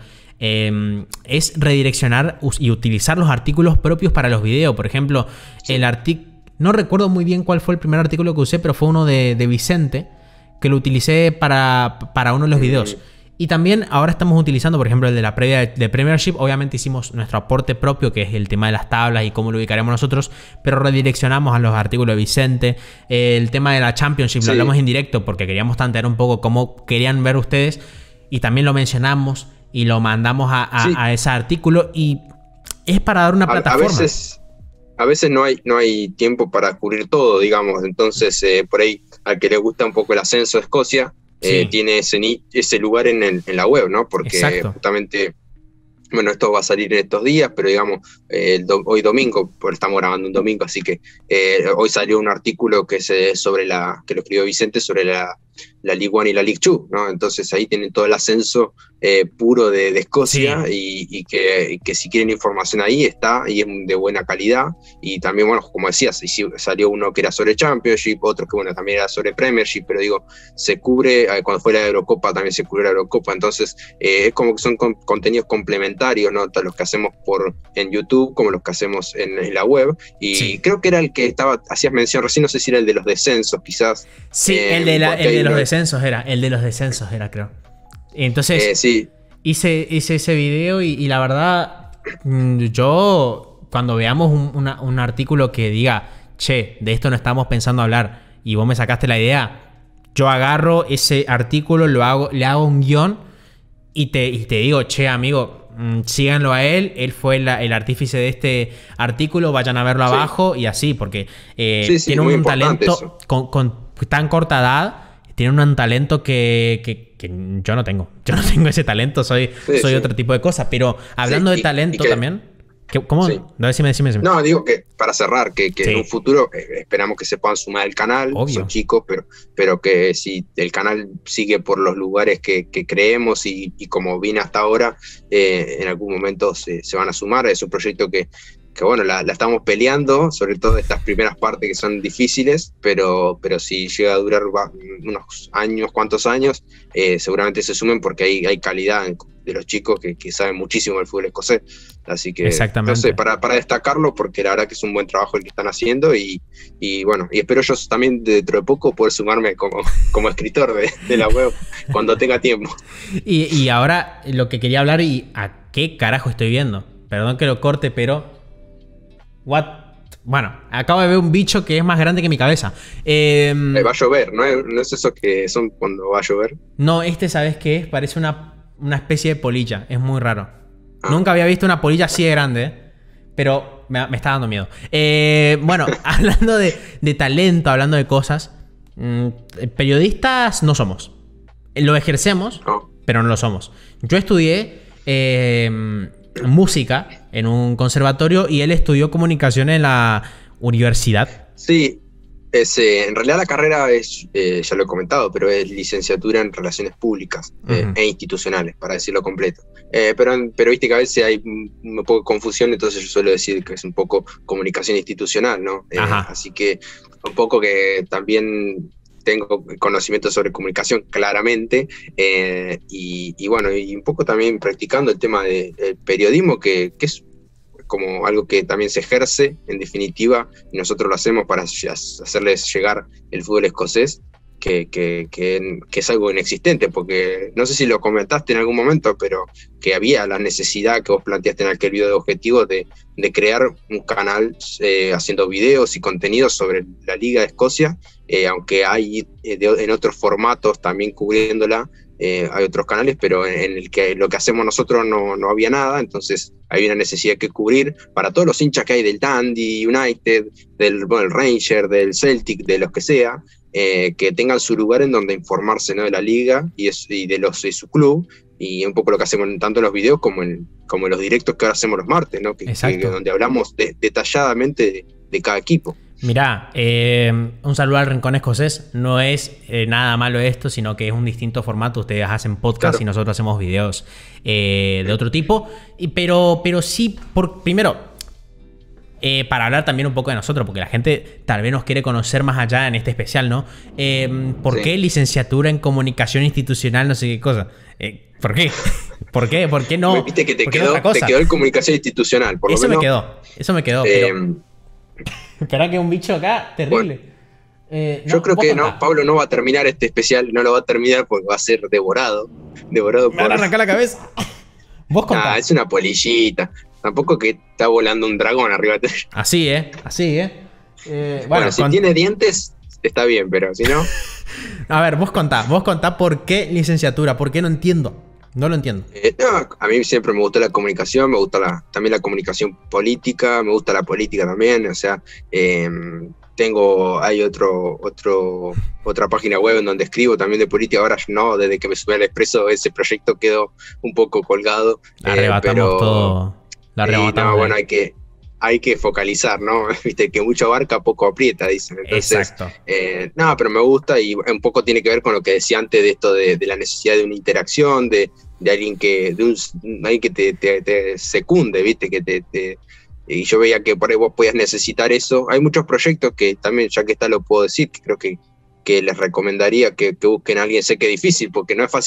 eh, es redireccionar y utilizar los artículos propios para los videos. Por ejemplo, sí. el artículo, no recuerdo muy bien cuál fue el primer artículo que usé, pero fue uno de, de Vicente, que lo utilicé para, para uno de los videos. Y también ahora estamos utilizando, por ejemplo, el de la previa de Premiership. Obviamente hicimos nuestro aporte propio, que es el tema de las tablas y cómo lo ubicaremos nosotros, pero redireccionamos a los artículos de Vicente. El tema de la Championship sí. lo hablamos en directo porque queríamos tantear un poco cómo querían ver ustedes, y también lo mencionamos y lo mandamos a, a, sí. a ese artículo, y es para dar una a, plataforma. A veces, a veces no hay, no hay tiempo para cubrir todo, digamos. Entonces, eh, por ahí, al que le gusta un poco el ascenso de Escocia, Sí. Eh, tiene ese, ese lugar en, el, en la web, ¿no? Porque Exacto. justamente, bueno, esto va a salir en estos días, pero digamos, eh, el do, hoy domingo, porque estamos grabando un domingo, así que eh, hoy salió un artículo que, es sobre la, que lo escribió Vicente sobre la, la League One y la League Two, ¿no? Entonces ahí tienen todo el ascenso eh, puro de, de Escocia, sí. y, y, que, y que si quieren información ahí está, y es de buena calidad. Y también, bueno, como decías, salió uno que era sobre Championship, otro que, bueno, también era sobre Premiership, pero digo, se cubre, cuando fue la Eurocopa también se cubrió la Eurocopa, entonces eh, es como que son con, contenidos complementarios, ¿no? Tanto los que hacemos por, en YouTube como los que hacemos en, en la web. Y sí. creo que era el que estaba, hacías mención recién, no sé si era el de los descensos, quizás. Sí, eh, el de la, el de los no- descensos era, el de los descensos era, creo. Entonces, eh, sí, hice, hice ese video y, y la verdad, mm, yo cuando veamos un, una- un artículo que diga, che, de esto no estamos pensando hablar y vos me sacaste la idea, yo agarro ese artículo, lo hago, le hago un guión y te, y te digo, che, amigo, mm, síganlo a él, él fue la- el artífice de este artículo, vayan a verlo Sí. abajo y así, porque eh, Sí, sí, tiene muy un importante talento eso. con, con tan corta edad, tiene un talento que, que- que yo no tengo. Yo no tengo ese talento, soy, Sí, soy sí. otro tipo de cosa. Pero hablando Sí, de y- talento y que- también, ¿qué- ¿cómo? Sí. No, decime, decime, decime. No, digo que para cerrar, que, que Sí. en un futuro eh, esperamos que se puedan sumar al canal, Obvio. son chicos, pero, pero que si el canal sigue por los lugares que, que creemos y, y como viene hasta ahora, eh, en algún momento se, se van a sumar. Es un proyecto que, que bueno, la, la estamos peleando, sobre todo estas primeras partes que son difíciles, pero, pero si llega a durar va- unos años, cuantos años, eh, seguramente se sumen porque hay, hay calidad en- de los chicos que, que saben muchísimo del fútbol escocés. Así que, Exactamente. no sé, para, para destacarlo, porque la verdad que es un buen trabajo el que están haciendo y, y bueno, y espero yo también dentro de poco poder sumarme como, como escritor de, de la web cuando tenga tiempo. Y, y ahora lo que quería hablar y a qué carajo estoy viendo. Perdón que lo corte, pero... What? Bueno, acabo de ver un bicho que es más grande que mi cabeza. Eh, Eh, va a llover, ¿no es, no es eso que son cuando va a llover? no, este, ¿sabes qué es? Parece una, una especie de polilla. Es muy raro. Ah. Nunca había visto una polilla así de grande, ¿eh? Pero me, me está dando miedo. Eh, bueno, hablando de, de talento, hablando de cosas, mm, periodistas no somos. Lo ejercemos, No. pero no lo somos. Yo estudié eh, música en un conservatorio y él estudió comunicación en la universidad. Sí, es, eh, en realidad la carrera es, eh, ya lo he comentado, pero es licenciatura en Relaciones Públicas eh, Ujú. e Institucionales, para decirlo completo. Eh, pero, pero viste que a veces hay un, un poco de confusión, entonces yo suelo decir que es un poco comunicación institucional, ¿no? Eh, Ajá. así que un poco que también tengo conocimiento sobre comunicación claramente eh, y, y bueno, y un poco también practicando el tema del de, periodismo, que, que es como algo que también se ejerce en definitiva y nosotros lo hacemos para hacerles llegar el fútbol escocés, que, que, que, que es algo inexistente, porque no sé si lo comentaste en algún momento, pero que había la necesidad que vos planteaste en aquel video de objetivos de, de crear un canal eh, haciendo videos y contenidos sobre la Liga de Escocia, eh, aunque hay eh, de, en otros formatos también cubriéndola. Eh, hay otros canales, pero en, en el que lo que hacemos nosotros no, no había nada, entonces hay una necesidad que cubrir para todos los hinchas que hay del Dundee United, del bueno, el Ranger, del Celtic, de los que sea, eh, que tengan su lugar en donde informarse, ¿no?, de la liga y, es, y de, los, de su club, y un poco lo que hacemos tanto en los videos como en, como en los directos que ahora hacemos los martes, ¿no?, que, que, donde hablamos de, detalladamente de, de cada equipo. Mirá, eh, un saludo al Rincón Escocés. No es eh, nada malo esto, sino que es un distinto formato. Ustedes hacen podcast, claro, y nosotros hacemos videos eh, de otro tipo. Y, pero, pero sí, por, primero, eh, para hablar también un poco de nosotros, porque la gente tal vez nos quiere conocer más allá en este especial, ¿no? Eh, ¿Por sí. qué licenciatura en comunicación institucional, no sé qué cosa? Eh, ¿Por qué? ¿Por qué? ¿Por qué no? Viste que te quedó, te quedó el comunicación institucional, por lo Eso menos. me quedó, eso me quedó. Eh, pero... Espera que un bicho acá, terrible. Bueno, eh, no, yo creo que contá. no, Pablo no va a terminar este especial, no lo va a terminar porque va a ser devorado. Devorado Me por... van a arrancar la cabeza. Vos contá. Ah, es una polillita. Tampoco que está volando un dragón arriba de... Así, ¿eh? Así, ¿eh? eh bueno, bueno, si con... tiene dientes, está bien, pero si no... A ver, vos contá, vos contá por qué licenciatura, por qué no entiendo. No lo entiendo. Eh, no, a mí siempre me gustó la comunicación, me gusta la, también la comunicación política, me gusta la política también, o sea, eh, tengo, hay otro, otro, otra página web en donde escribo también de política, ahora no, desde que me subí al Expreso ese proyecto quedó un poco colgado. La arrebatamos eh, pero, todo, la arrebatamos. No, bueno, hay que, hay que focalizar, ¿no? Viste, que mucho abarca, poco aprieta, dicen. Entonces, exacto. Eh, no, pero me gusta y un poco tiene que ver con lo que decía antes de esto de, de la necesidad de una interacción, de, de alguien que, de un, alguien que te, te, te secunde, ¿viste? Que te, te, y yo veía que por ahí vos podías necesitar eso. Hay muchos proyectos que también, ya que está, lo puedo decir, que creo que, que les recomendaría que, que busquen a alguien. Sé que es difícil, porque no es fácil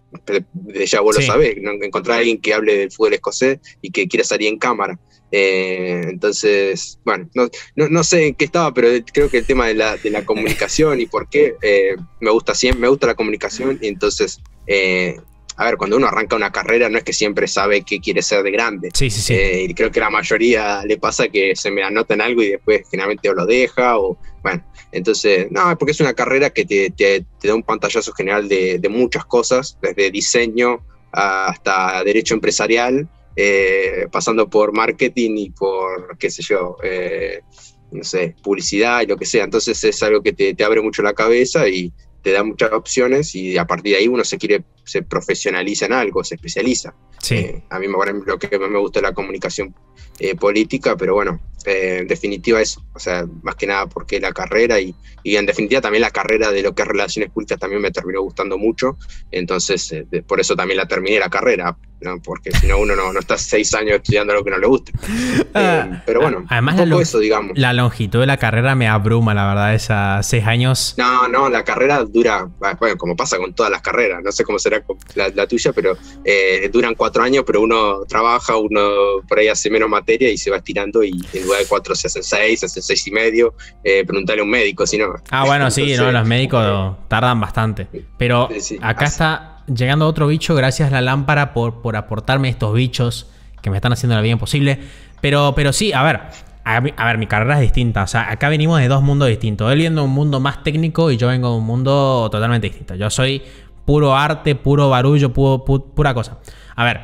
de ya vos Sí. lo sabés, ¿no? Encontrar a alguien que hable del fútbol escocés y que quiera salir en cámara. Eh, entonces, bueno, no, no, no sé en qué estaba, pero creo que el tema de la, de la comunicación y por qué eh, me gusta siempre, me gusta la comunicación, y entonces, eh, a ver, cuando uno arranca una carrera no es que siempre sabe qué quiere ser de grande. Sí, sí, sí. Eh, y creo que a la mayoría le pasa que se me anotan algo y después generalmente o lo deja, o bueno, entonces, no, es porque es una carrera que te, te, te da un pantallazo general de, de muchas cosas, desde diseño hasta derecho empresarial, eh, pasando por marketing y por, qué sé yo, eh, no sé, publicidad y lo que sea. Entonces es algo que te, te abre mucho la cabeza y te da muchas opciones, y a partir de ahí uno se quiere, se profesionaliza en algo, se especializa. Sí. Eh, a mí, por ejemplo, lo que más me gusta es la comunicación eh, política, pero bueno, eh, en definitiva eso, o sea, más que nada porque la carrera y, y en definitiva también la carrera de lo que es relaciones públicas también me terminó gustando mucho, entonces eh, de, por eso también la terminé la carrera, ¿no? Porque si no uno no, no está seis años estudiando lo que no le gusta. Ah, Eh, pero bueno, además un la, poco long- eso, digamos. la longitud de la carrera me abruma, la verdad, esas seis años. No, no, la carrera dura, bueno, como pasa con todas las carreras, no sé cómo será con la, la tuya, pero eh, duran cuatro años, pero uno trabaja, uno por ahí hace menos materia y se va estirando, y en lugar de cuatro se hacen seis, se hacen seis y medio, eh, preguntarle a un médico, si no. Ah, bueno, sí, Entonces, ¿no? Los médicos tardan bastante. Pero Sí, sí. acá Así. está llegando otro bicho, gracias a la lámpara por, por aportarme estos bichos que me están haciendo la vida imposible. Pero, pero sí, a ver, a, mi- a ver, mi carrera es distinta. O sea, acá venimos de dos mundos distintos. Él viene de un mundo más técnico y yo vengo de un mundo totalmente distinto. Yo soy puro arte, puro barullo, puro, pu- pura cosa. A ver,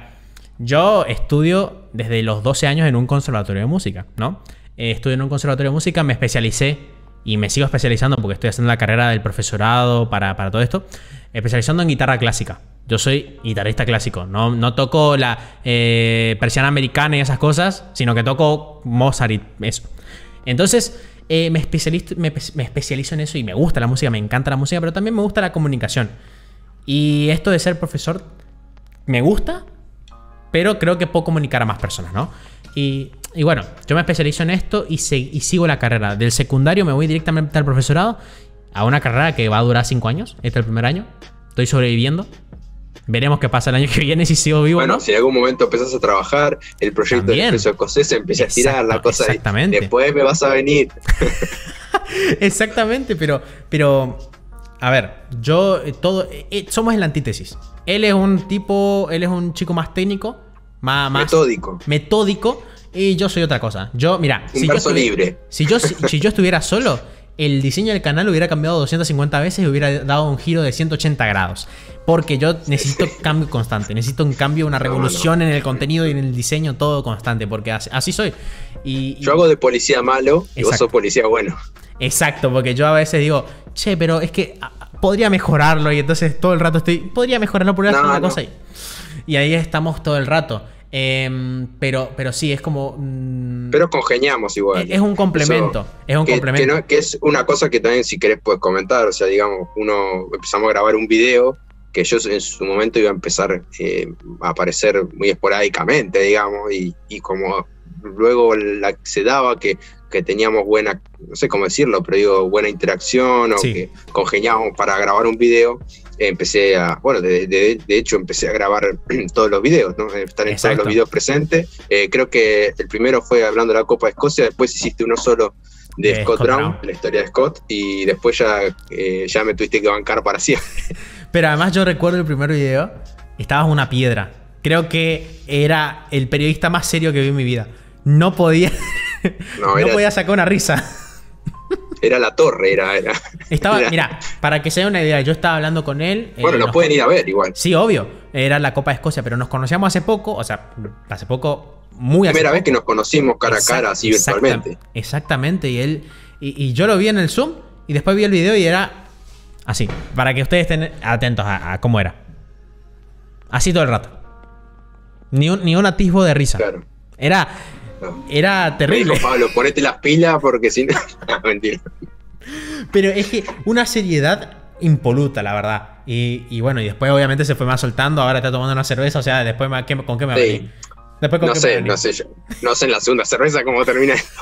yo estudio desde los doce años en un conservatorio de música, ¿no? Eh, estudio en un conservatorio de música, me especialicé y me sigo especializando porque estoy haciendo la carrera del profesorado para, para todo esto, especializando en guitarra clásica. Yo soy guitarrista clásico, no, no toco la eh, persiana americana y esas cosas, sino que toco Mozart y eso. Entonces, eh, me, especializo, me, me especializo en eso y me gusta la música, me encanta la música, pero también me gusta la comunicación. Y esto de ser profesor me gusta, pero creo que puedo comunicar a más personas, ¿no? Y, y bueno, yo me especializo en esto y, se, y sigo la carrera. Del secundario me voy directamente al profesorado, a una carrera que va a durar cinco años. Este es el primer año. Estoy sobreviviendo. Veremos qué pasa el año que viene, si sigo vivo Bueno, o no. si en algún momento empezás a trabajar, el proyecto También. del expreso escocés se empieza a estirar Exacto, la cosa, y exactamente. después me vas a venir. Exactamente, pero, pero a ver, yo eh, todo eh, eh, somos en la antítesis. Él es un tipo, él es un chico más técnico, más, más Metódico. metódico, y yo soy otra cosa. Yo, mira, Un si yo, verso estuvi- libre. si yo si, si yo estuviera solo, el diseño del canal hubiera cambiado doscientas cincuenta veces y hubiera dado un giro de ciento ochenta grados. Porque yo necesito cambio constante, necesito un cambio, una revolución en el contenido y en el diseño, todo constante, porque así, así soy. Y, y- Yo hago de policía malo y vos Exacto. sos policía bueno. Exacto, porque yo a veces digo, che, pero es que ah, podría mejorarlo, y entonces todo el rato estoy, podría mejorarlo, podría No, hacer una no. cosa y, y ahí estamos todo el rato. Em, pero, pero sí, es como... mm, Pero congeniamos igual. es, es un complemento, Eso, es un que, complemento. Que, no- que es una cosa que también, si querés, puedes comentar. O sea, digamos, uno empezamos a grabar un video que yo en su momento iba a empezar eh, a aparecer muy esporádicamente, digamos, y, y como luego la, se daba que, que teníamos buena, no sé cómo decirlo, pero digo, buena interacción, o Sí. que congeniábamos para grabar un video, eh, empecé a, bueno, de, de, de hecho empecé a grabar todos los videos, ¿no? Estar en Exacto. todos los videos presentes. Eh, creo que el primero fue hablando de la Copa de Escocia, después hiciste uno solo de, De Scott, Scott Brown, Brown. la historia de Scott, y después ya, eh, ya me tuviste que bancar para siempre. Pero además yo recuerdo el primer video, estabas una piedra. Creo que era el periodista más serio que vi en mi vida. No podía, No, no era, podía sacar una risa. era la torre, era... era Estaba, era- mira, para que se den una idea, yo estaba hablando con él. Bueno, eh, lo nos- pueden ir a ver igual. Sí, obvio. Era la Copa de Escocia, pero nos conocíamos hace poco, o sea, hace poco, muy hace Primera poco. vez que nos conocimos cara a cara, Exact- así exacta- virtualmente. Exactamente, y él y, y yo lo vi en el Zoom y después vi el video y era así, para que ustedes estén atentos a, a cómo era. Así todo el rato. Ni un, ni un atisbo de risa. Claro. Era, No. era Me terrible. dijo Pablo, ponete las pilas porque si no... Mentira. Pero es que una seriedad impoluta, la verdad. Y, y bueno, y después obviamente se fue más soltando. Ahora está tomando una cerveza. O sea, después me- ¿qué- ¿con qué me va a Sí. venir? Después con No qué me va a sé, venir? no sé yo. No sé en la segunda cerveza cómo termina esto.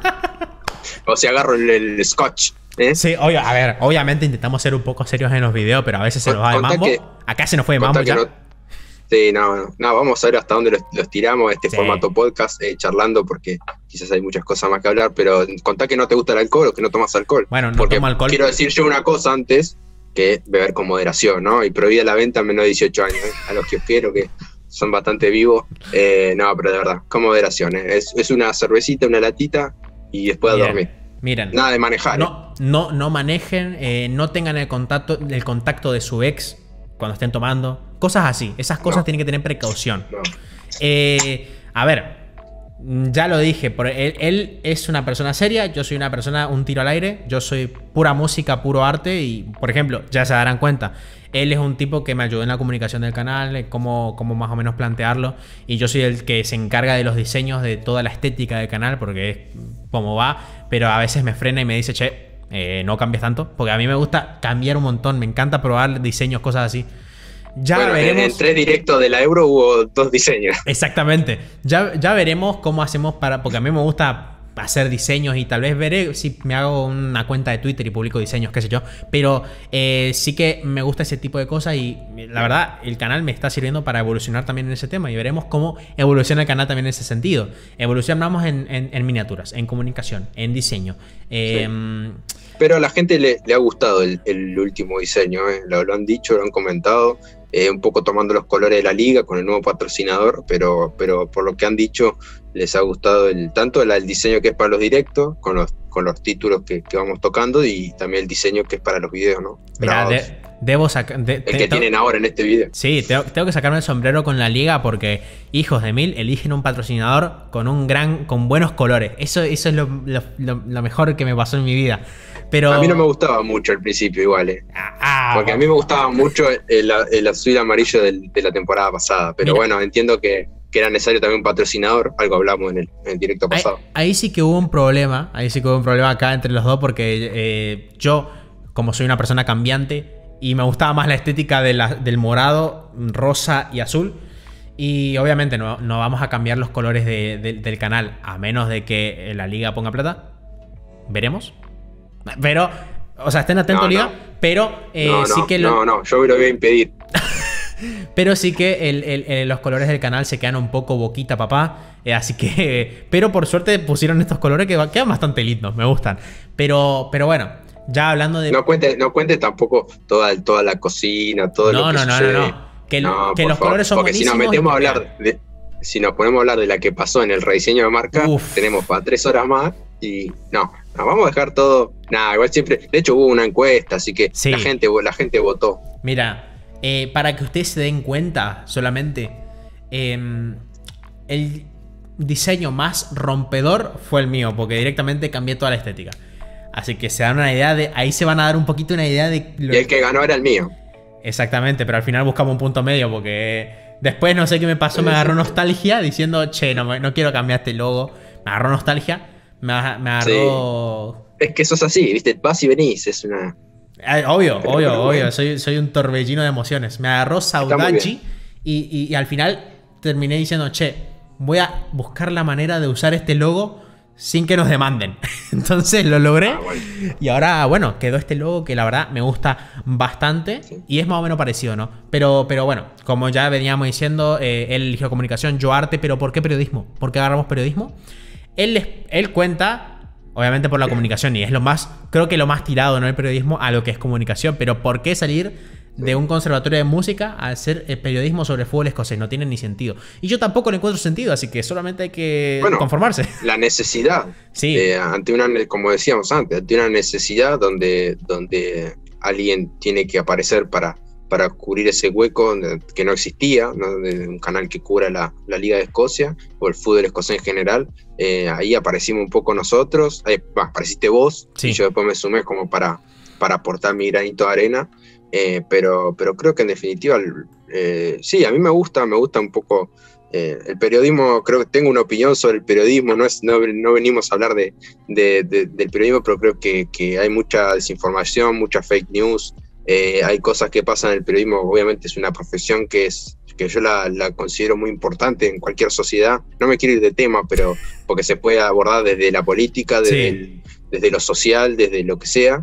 O si agarro el, el scotch. ¿eh? Sí, obvio, a ver, obviamente intentamos ser un poco serios en los videos, pero a veces se nos va de Contá mambo. que- Acá se nos fue de Contá mambo que ya. no- Sí, no, no, no, vamos a ver hasta dónde los, los tiramos, este Sí. formato podcast, eh, charlando, porque quizás hay muchas cosas más que hablar, pero contá que no te gusta el alcohol o que no tomas alcohol. Bueno, no porque tomo alcohol. quiero decir yo una cosa antes, que beber con moderación, ¿no? Y prohibida la venta a menos de dieciocho años, ¿eh? A los kiosqueros que son bastante vivos. Eh, no, pero de verdad, con moderación, ¿eh? Es, es una cervecita, una latita y después a Miren, dormir. miren. Nada de manejar. ¿eh? No, no, no manejen, eh, no tengan el contacto, el contacto de su ex cuando estén tomando. Cosas así. Esas cosas No. tienen que tener precaución. No. Eh, a ver, ya lo dije, por él, él es una persona seria, yo soy una persona un tiro al aire, yo soy pura música, puro arte y, por ejemplo, ya se darán cuenta, él es un tipo que me ayudó en la comunicación del canal, en cómo, cómo más o menos plantearlo, y yo soy el que se encarga de los diseños, de toda la estética del canal, porque es como va, pero a veces me frena y me dice, che, eh, no cambies tanto, porque a mí me gusta cambiar un montón, me encanta probar diseños, cosas así. Ya Bueno, en veremos. el tres directos de la Euro hubo dos diseños. Exactamente. Ya, ya veremos cómo hacemos para. Porque a mí me gusta hacer diseños y tal vez veré si me hago una cuenta de Twitter y publico diseños, qué sé yo. Pero eh, sí que me gusta ese tipo de cosas y la verdad el canal me está sirviendo para evolucionar también en ese tema y veremos cómo evoluciona el canal también en ese sentido. Evolucionamos en, en, en miniaturas, en comunicación, en diseño. Eh, Sí. Pero a la gente le, le ha gustado el, el último diseño, ¿eh? lo, lo han dicho, lo han comentado, eh, un poco tomando los colores de la liga con el nuevo patrocinador, pero, pero por lo que han dicho les ha gustado el, tanto el, el diseño que es para los directos, con los, con los títulos que, que vamos tocando y también el diseño que es para los videos, ¿no? Mira, de, debo sacar... De, el que tienen ahora en este video. Sí, tengo, tengo que sacarme el sombrero con la liga porque hijos de mil eligen un patrocinador con un gran, con buenos colores. Eso, eso es lo, lo, lo, lo mejor que me pasó en mi vida. Pero... A mí no me gustaba mucho al principio igual, ¿eh? Ah, porque a mí me gustaba mucho el, el azul y amarillo del, de la temporada pasada. Pero mira, bueno, entiendo que, que era necesario también un patrocinador. Algo hablamos en el, en el directo pasado. Ahí, ahí sí que hubo un problema. Ahí sí que hubo un problema acá entre los dos porque eh, yo, como soy una persona cambiante y me gustaba más la estética de la, del morado, rosa y azul. Y obviamente no, no vamos a cambiar los colores de, de, del canal a menos de que la liga ponga plata. Veremos. Pero, o sea, estén atentos, No, liga. no. Pero eh, no, no, sí que lo, no, no, yo lo voy a impedir. pero sí que el, el, el, los colores del canal se quedan un poco boquita, papá. Eh, así que, pero por suerte pusieron estos colores que quedan bastante lindos, me gustan. Pero, pero bueno, ya hablando de... No cuentes no cuente tampoco toda, toda la cocina, todo no, lo que no, no, sucede. no, no. Que, No, que por los favor, colores son porque si nos buenísimos. metemos a y- hablar de, si nos ponemos a hablar de la que pasó en el rediseño de marca, Uf. tenemos para tres horas más y no, no, vamos a dejar todo. Nada, igual siempre. De hecho, hubo una encuesta, así que Sí. la gente, la gente votó. Mira, eh, para que ustedes se den cuenta solamente, eh, el diseño más rompedor fue el mío, porque directamente cambié toda la estética. Así que se dan una idea de... Ahí se van a dar un poquito una idea de... Lo Y el que ganó era el mío. Exactamente, pero al final buscamos un punto medio porque después no sé qué me pasó, me agarró nostalgia diciendo, che, no, me- no quiero cambiar este logo. Me agarró nostalgia, me, aga- me agarró... Es que sos así, viste, vas y venís, es una. Eh, obvio, Pero obvio, bueno, obvio, bueno. soy, soy un torbellino de emociones. Me agarró muy Saudachi y, y, y al final terminé diciendo, che, voy a buscar la manera de usar este logo sin que nos demanden. Entonces lo logré. Ah, bueno. Y ahora, bueno, quedó este logo que la verdad me gusta bastante. Sí. Y es más o menos parecido, ¿no? Pero, pero bueno, como ya veníamos diciendo, eh, él eligió comunicación, yo arte. ¿Pero por qué periodismo? ¿Por qué agarramos periodismo? Él, les- él cuenta, obviamente por la comunicación, y es lo más, creo que lo más tirado, ¿no? El periodismo a lo que es comunicación. Pero ¿por qué salir de un conservatorio de música a hacer eh, periodismo sobre fútbol escocés? No tiene ni sentido. Y yo tampoco le encuentro sentido, así que solamente hay que Bueno, conformarse. La necesidad. Sí. eh, ante una, como decíamos antes, ante una necesidad donde, donde alguien tiene que aparecer para, para cubrir ese hueco que no existía, ¿no? De un canal que cubra la, la Liga de Escocia o el fútbol escocés en general. Eh, ahí aparecimos un poco nosotros, ahí, bah, apareciste vos, Sí. y yo después me sumé como para, para aportar mi granito de arena. Eh, pero, pero creo que en definitiva, eh, sí, a mí me gusta, me gusta un poco eh, el periodismo. Creo que tengo una opinión sobre el periodismo, no, es, no, no venimos a hablar de, de, de, del periodismo, pero creo que, que hay mucha desinformación, mucha fake news, eh, hay cosas que pasan en el periodismo. Obviamente es una profesión que, es, que yo la, la considero muy importante en cualquier sociedad. No me quiero ir de tema, pero porque se puede abordar desde la política, desde, Sí. el, desde lo social, desde lo que sea.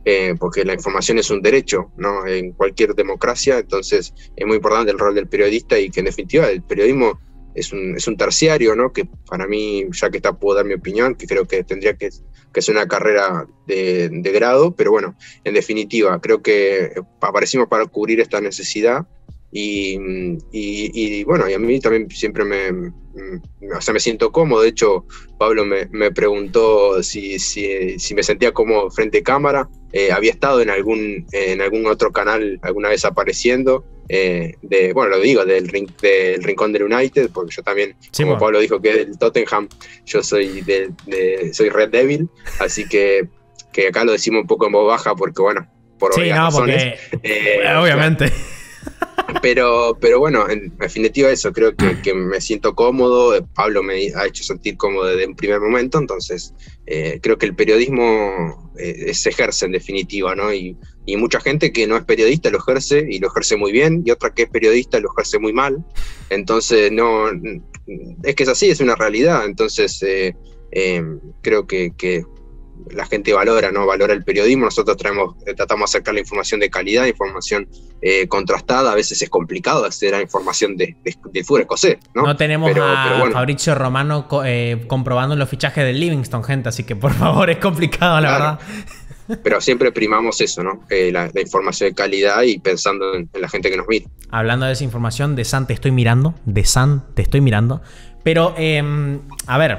eh, porque la información es un derecho, ¿no? En cualquier democracia, entonces es muy importante el rol del periodista y que en definitiva el periodismo es un, es un terciario, ¿no? Que para mí, ya que está, puedo dar mi opinión, que creo que tendría que, que ser una carrera de, de grado, pero bueno, en definitiva, creo que aparecimos para cubrir esta necesidad. Y, y, y bueno, y a mí también siempre me, me, o sea, me siento cómodo. De hecho, Pablo me, me preguntó si, si, si me sentía cómodo frente a cámara. Eh, había estado en algún, en algún otro canal alguna vez apareciendo, eh, de, bueno, lo digo, del, del Rincón del United, porque yo también, sí, como bueno. Pablo dijo que es del Tottenham, yo soy, de, de, soy Red Devil, así que, que acá lo decimos un poco en voz baja porque, bueno, por sí, obvias no, razones. Porque, eh, obviamente. Claro. Pero, pero bueno, en definitiva eso, creo que, que me siento cómodo. Pablo me ha hecho sentir cómodo desde un primer momento, entonces eh, creo que el periodismo eh, se ejerce en definitiva, ¿no? Y, y mucha gente que no es periodista lo ejerce y lo ejerce muy bien, y otra que es periodista lo ejerce muy mal. Entonces, no, es que es así, es una realidad. Entonces, eh, eh, creo que, que la gente valora, ¿no? Valora el periodismo. Nosotros traemos, tratamos de acercar la información de calidad, información eh, contrastada. A veces es complicado acceder a información de, de, del fútbol escocés, ¿no? No tenemos pero, a pero bueno. Fabrizio Romano eh, comprobando los fichajes del Livingston, gente, así que por favor, es complicado, la claro. verdad. Pero siempre primamos eso, ¿no? Eh, la, la información de calidad y pensando en, en la gente que nos mira. Hablando de esa información, de San te estoy mirando, de San te estoy mirando. Pero, eh, a ver...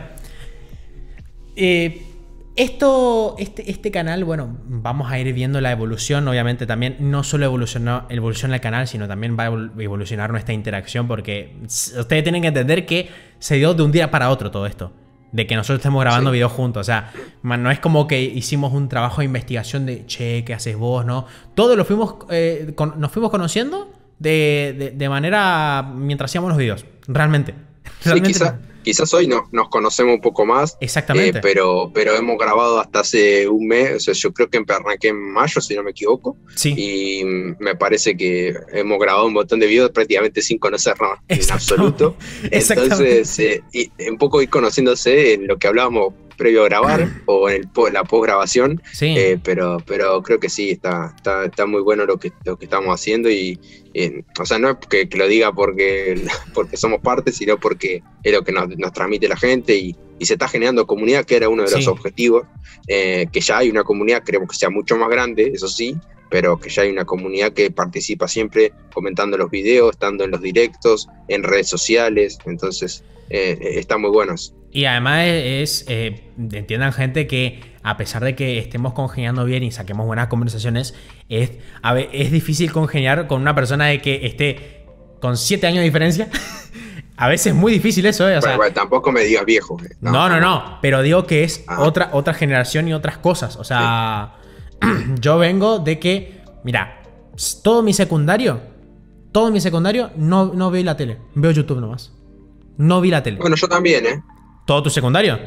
Eh, Esto, este, este canal, bueno, vamos a ir viendo la evolución. Obviamente también no solo evoluciona, evoluciona el canal, sino también va a evolucionar nuestra interacción, porque ustedes tienen que entender que se dio de un día para otro todo esto, de que nosotros estemos grabando sí. videos juntos. O sea, no es como que hicimos un trabajo de investigación de, che, ¿qué haces vos? ¿No? Todo lo fuimos, eh, con, nos fuimos conociendo de, de, de manera mientras hacíamos los videos, realmente. realmente sí, quizá. Quizás hoy no, nos conocemos un poco más. Exactamente. Eh, pero, pero hemos grabado hasta hace un mes. O sea, yo creo que arranqué en mayo, si no me equivoco. Sí. Y me parece que hemos grabado un montón de videos prácticamente sin conocernos en absoluto. Entonces, eh, y un poco ir conociéndose en lo que hablábamos previo a grabar o en el, la postgrabación. Sí. Eh, pero, pero creo que sí, está, está, está muy bueno lo que, lo que estamos haciendo. Y, y o sea, no es que, que lo diga porque, porque somos parte, sino porque es lo que nos, nos transmite la gente y, y se está generando comunidad, que era uno de los sí. objetivos. Eh, que ya hay una comunidad, queremos que sea mucho más grande, eso sí, pero que ya hay una comunidad que participa siempre comentando los videos, estando en los directos, en redes sociales. Entonces, eh, está muy bueno eso. Y además es, eh, entiendan gente que a pesar de que estemos congeniando bien y saquemos buenas conversaciones, es, a ver, es difícil congeniar con una persona de que esté con siete años de diferencia. A veces es muy difícil eso, ¿eh? O bueno, sea, bueno, tampoco me digas viejo. Eh. No, no, no, no, pero digo que es ah. otra, otra generación y otras cosas. O sea, sí. Yo vengo de que, mira, todo mi secundario, todo mi secundario no, no veo la tele, veo YouTube nomás. No vi la tele. Bueno, yo también, ¿eh? ¿Todo tu secundario?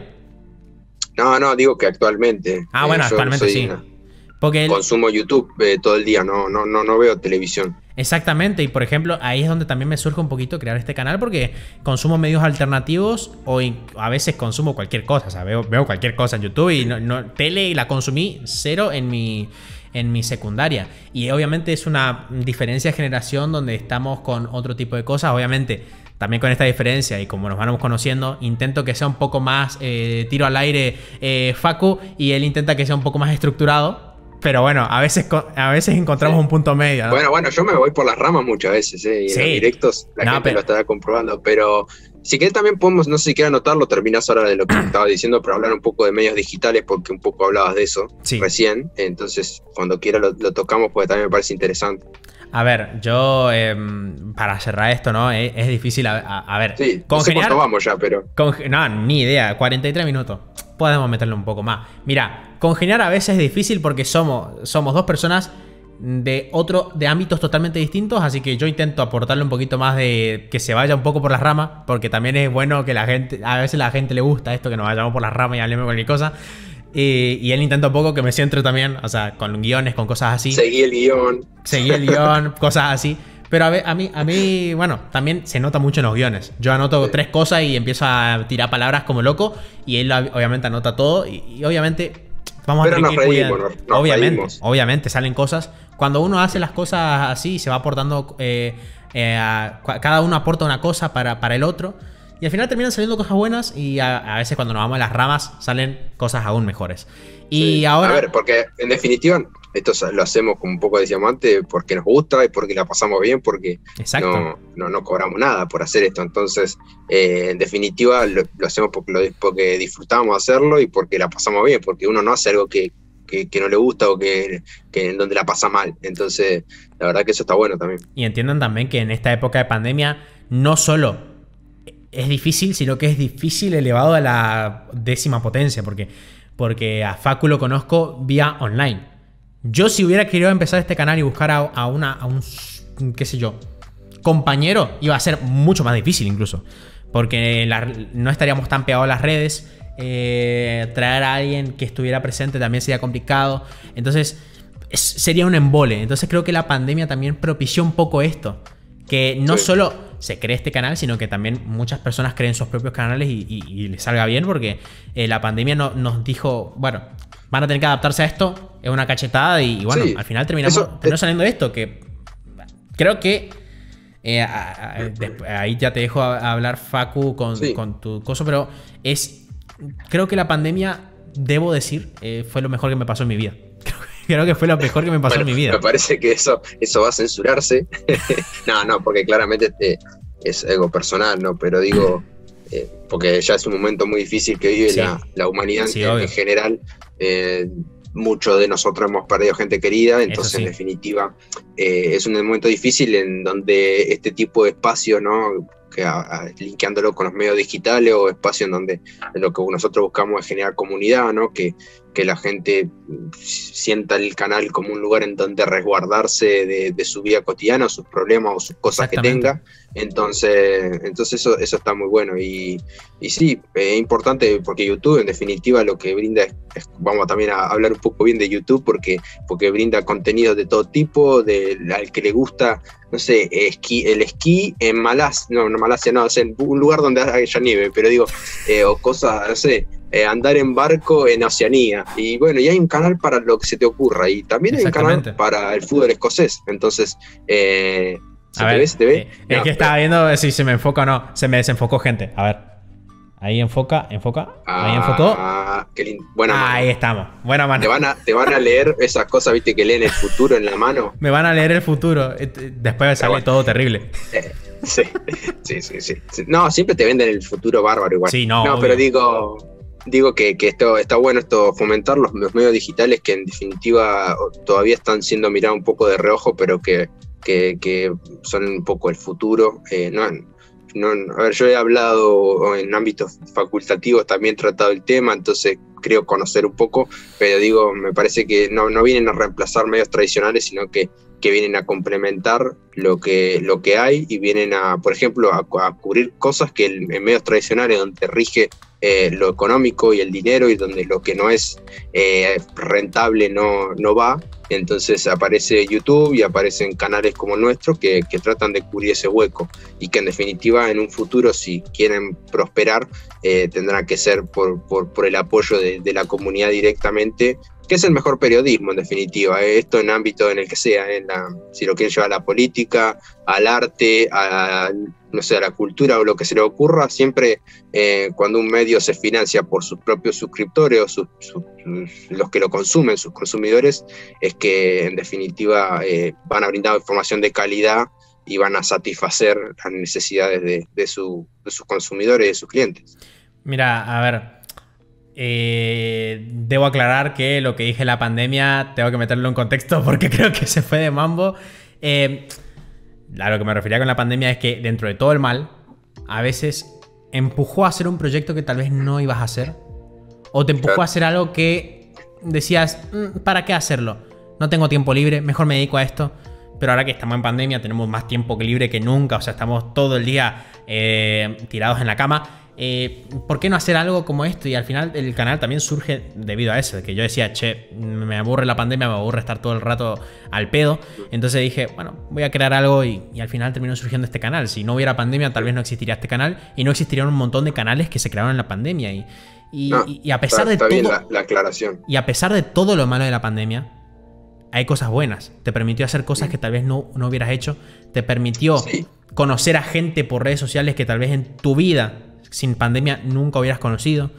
No, no, digo que actualmente. Ah, bueno, eh, actualmente sí. Una, Porque el, consumo YouTube eh, todo el día, no, no, no, no veo televisión. Exactamente, y por ejemplo, ahí es donde también me surge un poquito crear este canal, porque consumo medios alternativos o a veces consumo cualquier cosa, o sea, veo, veo cualquier cosa en YouTube y no, no, tele la consumí cero en mi, en mi secundaria. Y obviamente es una diferencia de generación donde estamos con otro tipo de cosas, obviamente. También con esta diferencia y como nos vamos conociendo, intento que sea un poco más eh, tiro al aire eh, Facu, y él intenta que sea un poco más estructurado. Pero bueno, a veces, a veces encontramos sí. un punto medio, ¿no? Bueno, bueno, yo me voy por las ramas muchas veces, ¿eh? Y sí. en los directos la no, gente pero... lo estará comprobando. Pero si querés también podemos, no sé si quieres anotarlo, terminás ahora de lo que estaba diciendo, pero hablar un poco de medios digitales, porque un poco hablabas de eso sí. recién. Entonces, cuando quiera lo, lo tocamos, porque también me parece interesante. A ver, yo, eh, para cerrar esto, ¿no? Es, es difícil, a, a, a ver... Sí, no sé cuánto vamos ya, pero... No, ni idea, cuarenta y tres minutos. Podemos meterle un poco más. Mira, congeniar a veces es difícil porque somos, somos dos personas de otro, de ámbitos totalmente distintos, así que yo intento aportarle un poquito más de que se vaya un poco por las ramas, porque también es bueno que la gente, a veces a la gente le gusta esto, que nos vayamos por las ramas y hablemos cualquier cosa. Y, y él intenta un poco que me centre también, o sea, con guiones, con cosas así. Seguí el guión. Seguí el guión, cosas así. Pero a, ver, a, mí, a mí, bueno, también se nota mucho en los guiones. Yo anoto sí. tres cosas y empiezo a tirar palabras como loco. Y él obviamente anota todo. Y, y obviamente vamos Pero a tener nos que ir reímos, cuidando. nos, nos Obviamente, reímos. obviamente salen cosas. Cuando uno hace las cosas así, se va aportando, eh, eh, a- cada uno aporta una cosa para, para el otro. Y al final terminan saliendo cosas buenas y a, a veces cuando nos vamos a las ramas salen cosas aún mejores. Y Sí. ahora... A ver, porque en definitiva, esto lo hacemos como un poco decíamos antes, porque nos gusta y porque la pasamos bien, porque Exacto. no, no, no cobramos nada por hacer esto. Entonces, eh, en definitiva, lo, lo hacemos porque, lo, porque disfrutamos hacerlo y porque la pasamos bien, porque uno no hace algo que, que, que no le gusta o que, que en donde la pasa mal. Entonces, la verdad que eso está bueno también. Y entiendan también que en esta época de pandemia no solo es difícil, sino que es difícil elevado a la décima potencia, porque, porque a Facu lo conozco vía online. Yo si hubiera querido empezar este canal y buscar a, a, una, a un, qué sé yo, compañero, iba a ser mucho más difícil incluso, porque la, no estaríamos tan pegados a las redes, eh, traer a alguien que estuviera presente también sería complicado, entonces es, sería un embole. Entonces creo que la pandemia también propició un poco esto, que no Sí. solo se cree este canal, sino que también muchas personas creen sus propios canales y, y, y les salga bien, porque eh, la pandemia no, nos dijo, bueno, van a tener que adaptarse a esto, es una cachetada y, y bueno, Sí, al final terminamos, eso- terminó saliendo esto, que creo que eh, a- a- después- ahí ya te dejo a- a hablar, Facu, con, Sí. con tu cosa, pero es, creo que la pandemia, debo decir, eh, fue lo mejor que me pasó en mi vida. Creo que fue lo mejor que me pasó Bueno, en mi vida. me parece que eso, eso va a censurarse. No, no, porque claramente este es algo personal, ¿no? Pero digo, eh, porque ya es un momento muy difícil que vive Sí. la, la humanidad Sí, en, obvio. en general. Eh, muchos de nosotros hemos perdido gente querida, entonces sí. en definitiva eh, es un momento difícil en donde este tipo de espacio, ¿no? Que a, a- linkeándolo con los medios digitales o espacio en donde lo que nosotros buscamos es generar comunidad, ¿no? Que, que la gente sienta el canal como un lugar en donde resguardarse de, de su vida cotidiana, sus problemas o sus cosas que Exactamente. tenga. Entonces, entonces eso, eso está muy bueno. Y, y sí, es importante porque YouTube en definitiva lo que brinda es, es- vamos también a hablar un poco bien de YouTube porque, porque brinda contenido de todo tipo, de, al que le gusta, no sé, esquí, el esquí en Malasia, no, no Malasia, no, o sea, en un lugar donde haya nieve, pero digo, eh, o cosas, no sé, eh, andar en barco en Oceanía. Y bueno, y hay un canal para lo que se te ocurra. Y también hay un Exactamente. canal para el fútbol escocés. Entonces, eh, ¿se A te ver, ve? ¿Se te ve? eh, es No, que estaba viendo si se me enfoca o no. Se me desenfocó, gente. A ver. Ahí enfoca, enfoca. Ahí enfocó. Ah, qué lindo. Buena mano. Ahí estamos. Buena mano. Te van, a, te van a leer esas cosas, viste, que leen el futuro en la mano. Me van a leer el futuro. Eh, Después sale bueno. todo terrible. Eh, sí, sí, sí, sí, sí. No, siempre te venden el futuro bárbaro igual. Sí, no, No, obvio. pero digo, digo que, que esto está bueno esto, fomentar los, los medios digitales que en definitiva todavía están siendo mirados un poco de reojo, pero que, que, que son un poco el futuro. Eh, no, no, a ver, yo he hablado en ámbitos facultativos, también he tratado el tema, entonces creo conocer un poco, pero digo, me parece que no, no vienen a reemplazar medios tradicionales, sino que, que vienen a complementar lo que, lo que hay y vienen a, por ejemplo, a, a cubrir cosas que en, en medios tradicionales donde rige eh, lo económico y el dinero y donde lo que no es eh, rentable no, no va. Entonces aparece YouTube y aparecen canales como el nuestro que, que tratan de cubrir ese hueco y que en definitiva en un futuro, si quieren prosperar, eh, tendrán que ser por, por, por el apoyo de, de la comunidad directamente, que es el mejor periodismo en definitiva, eh, esto en ámbito en el que sea, en la, si lo quieren llevar a la política, al arte, a, no sé, a la cultura o lo que se le ocurra, siempre eh, cuando un medio se financia por sus propios suscriptores o sus, sus, sus, los que lo consumen, sus consumidores, es que en definitiva eh, van a brindar información de calidad y van a satisfacer las necesidades de, de, su, de sus consumidores y de sus clientes. Mira, a ver, eh, debo aclarar que lo que dije la pandemia tengo que meterlo en contexto porque creo que se fue de mambo. Eh, a lo que me refería con la pandemia es que dentro de todo el mal, a veces empujó a hacer un proyecto que tal vez no ibas a hacer, o te empujó Claro. a hacer algo que decías, "Mm, ¿para qué hacerlo? No tengo tiempo libre, mejor me dedico a esto". Pero ahora que estamos en pandemia tenemos más tiempo libre que nunca, o sea, estamos todo el día eh, tirados en la cama. Eh, ¿Por qué no hacer algo como esto? Y al final el canal también surge debido a eso, de que yo decía, che, me aburre la pandemia, me aburre estar todo el rato al pedo. Entonces dije, bueno, voy a crear algo y, y al final terminó surgiendo este canal. Si no hubiera pandemia tal vez no existiría este canal y no existirían un montón de canales que se crearon en la pandemia. Y, Y, No, y- y a pesar está, de está bien todo, la, la aclaración. y a pesar de todo lo malo de la pandemia, hay cosas buenas. Te permitió hacer cosas que tal vez no, no hubieras hecho. Te permitió Sí, conocer a gente por redes sociales que tal vez en tu vida, sin pandemia, nunca hubieras conocido.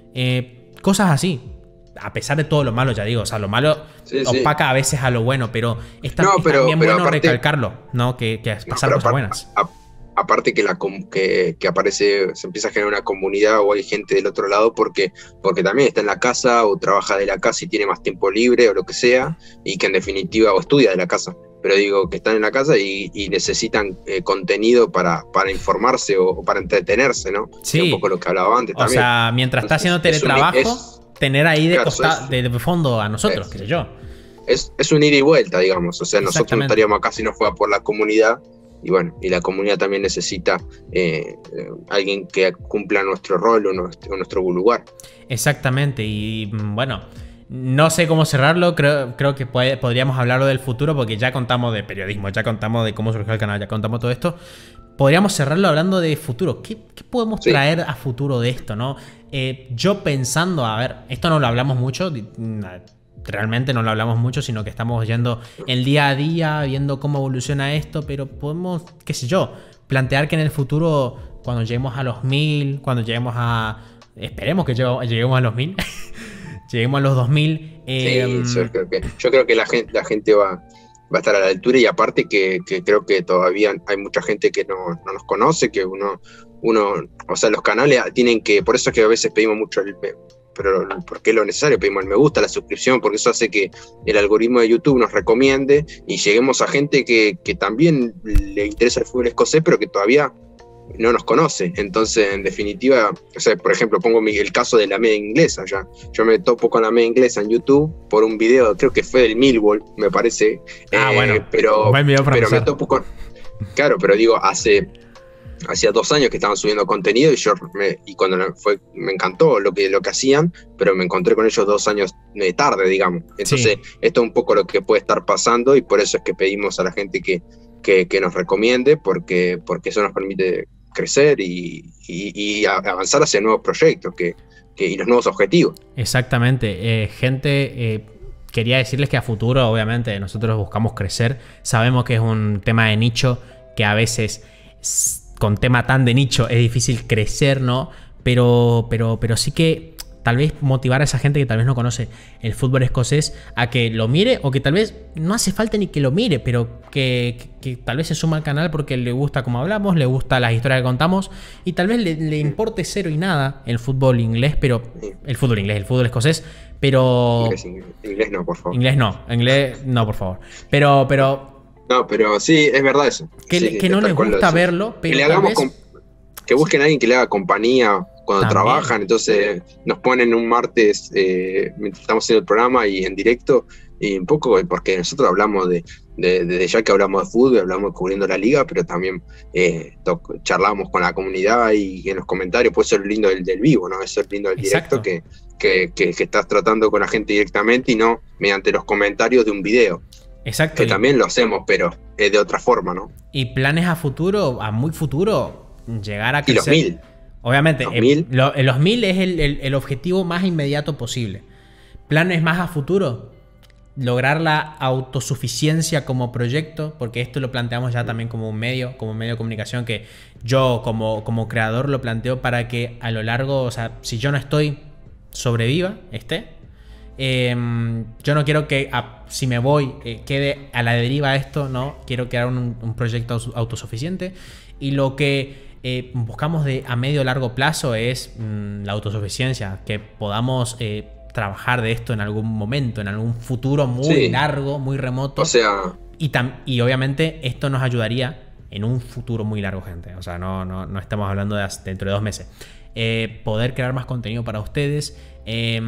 Eh, cosas así. A pesar de todo lo malo, ya digo. O sea, lo malo sí, sí. opaca a veces a lo bueno, pero es, tam- No, es pero- también pero bueno aparte- recalcarlo, ¿no? Que, que No, pasar pero cosas apar- buenas. a- aparte que, la, com- que, que aparece, se empieza a generar una comunidad o hay gente del otro lado porque, porque también está en la casa o trabaja de la casa y tiene más tiempo libre o lo que sea, y que en definitiva, o estudia de la casa, pero digo que están en la casa y, y necesitan eh, contenido para, para informarse o, o para entretenerse, ¿no? Sí. Que un poco lo que hablaba antes O también. sea, mientras está haciendo Entonces, es un- teletrabajo, es- tener ahí de, claro, costa- es- de, de fondo a nosotros, es- qué sé yo. Es, es un ida y vuelta, digamos. O sea, nosotros no Exactamente. estaríamos acá si no fuera por la comunidad. Y bueno, y la comunidad también necesita eh, eh, alguien que cumpla nuestro rol o nuestro, o nuestro lugar. Exactamente, y mm, bueno, no sé cómo cerrarlo, creo, creo que puede- podríamos hablarlo del futuro porque ya contamos de periodismo, ya contamos de cómo surgió el canal, ya contamos todo esto. Podríamos cerrarlo hablando de futuro. ¿Qué, qué podemos Sí. traer a futuro de esto, no? Eh, yo pensando, a ver, esto no lo hablamos mucho, di- na- realmente no lo hablamos mucho, sino que estamos yendo el día a día, viendo cómo evoluciona esto, pero podemos, qué sé yo, plantear que en el futuro, cuando lleguemos a los mil, cuando lleguemos a... Esperemos que llegue- lleguemos a los mil, lleguemos a los dos mil. eh, Sí, yo creo que, yo creo que la gente, la gente va, va a estar a la altura, y aparte que, que creo que todavía hay mucha gente que no, no nos conoce, que uno, uno, o sea, los canales tienen que, por eso es que a veces pedimos mucho el, pero ¿por qué es lo necesario? Pedimos el me gusta, la suscripción, porque eso hace que el algoritmo de YouTube nos recomiende y lleguemos a gente que, que también le interesa el fútbol escocés, pero que todavía no nos conoce. Entonces, en definitiva, o sea, por ejemplo, pongo mi- el caso de la media inglesa. Ya. Yo me topo con la media inglesa en YouTube por un video, creo que fue del Millwall, me parece. Ah, Eh, bueno, pero, buen video para pero me empezar. topo con... Claro, pero digo, hace... Hacía dos años que estaban subiendo contenido y yo me, y cuando lo- fue, me encantó lo que, lo que hacían, pero me encontré con ellos dos años de tarde, digamos. Entonces, Sí. esto es un poco lo que puede estar pasando, y por eso es que pedimos a la gente que, que, que nos recomiende, porque, porque eso nos permite crecer y, y, y a- avanzar hacia nuevos proyectos que, que, y los nuevos objetivos. Exactamente. Eh, gente, eh, quería decirles que a futuro, obviamente, nosotros buscamos crecer. Sabemos que es un tema de nicho, que a veces s- con tema tan de nicho es difícil crecer, ¿no? Pero, pero, pero sí que tal vez motivar a esa gente que tal vez no conoce el fútbol escocés a que lo mire, o que tal vez no hace falta ni que lo mire, pero que, que, que tal vez se suma al canal porque le gusta cómo hablamos, le gusta las historias que contamos, y tal vez le, le importe cero y nada el fútbol inglés, pero Sí. el fútbol inglés, el fútbol escocés, pero Inglés, inglés, inglés no, por favor. inglés no, inglés no, por favor. Pero, pero No, pero sí, es verdad eso. que, Sí, le- que no tal les cual lo gusta decís. verlo, pero que le tal hagamos vez- com- que busquen a alguien que le haga compañía cuando También. trabajan. Entonces nos ponen un martes, eh, mientras estamos haciendo el programa y en directo, y un poco porque nosotros hablamos de, de, de- ya que hablamos de fútbol, hablamos cubriendo la liga, pero también eh, to- charlamos con la comunidad y en los comentarios. Pues eso es lo lindo del, del vivo, ¿no? Eso es lo lindo del Exacto. directo, que, que, que, que estás tratando con la gente directamente y no mediante los comentarios de un video, Exacto. que y- también lo hacemos, pero eh, de otra forma, ¿no? Y planes a futuro, a muy futuro, llegar a Y los crecer. mil. Obviamente, Los eh, mil. lo- eh, los mil es el, el- el objetivo más inmediato posible. Planes más a futuro, lograr la autosuficiencia como proyecto, porque esto lo planteamos ya también como un medio, como un medio de comunicación, que yo como, como creador lo planteo para que a lo largo, o sea, si yo no estoy, sobreviva, esté. Eh, yo no quiero que a- si me voy eh, quede a la deriva esto, no, quiero crear un, un proyecto auto- autosuficiente, y lo que eh, buscamos de a medio largo plazo es mm, la autosuficiencia, que podamos eh, trabajar de esto en algún momento, en algún futuro muy Sí. largo, muy remoto, O sea, y, tam- y obviamente esto nos ayudaría en un futuro muy largo, gente. O sea, no, no, no estamos hablando de as- dentro de dos meses. Eh, poder crear más contenido para ustedes, eh,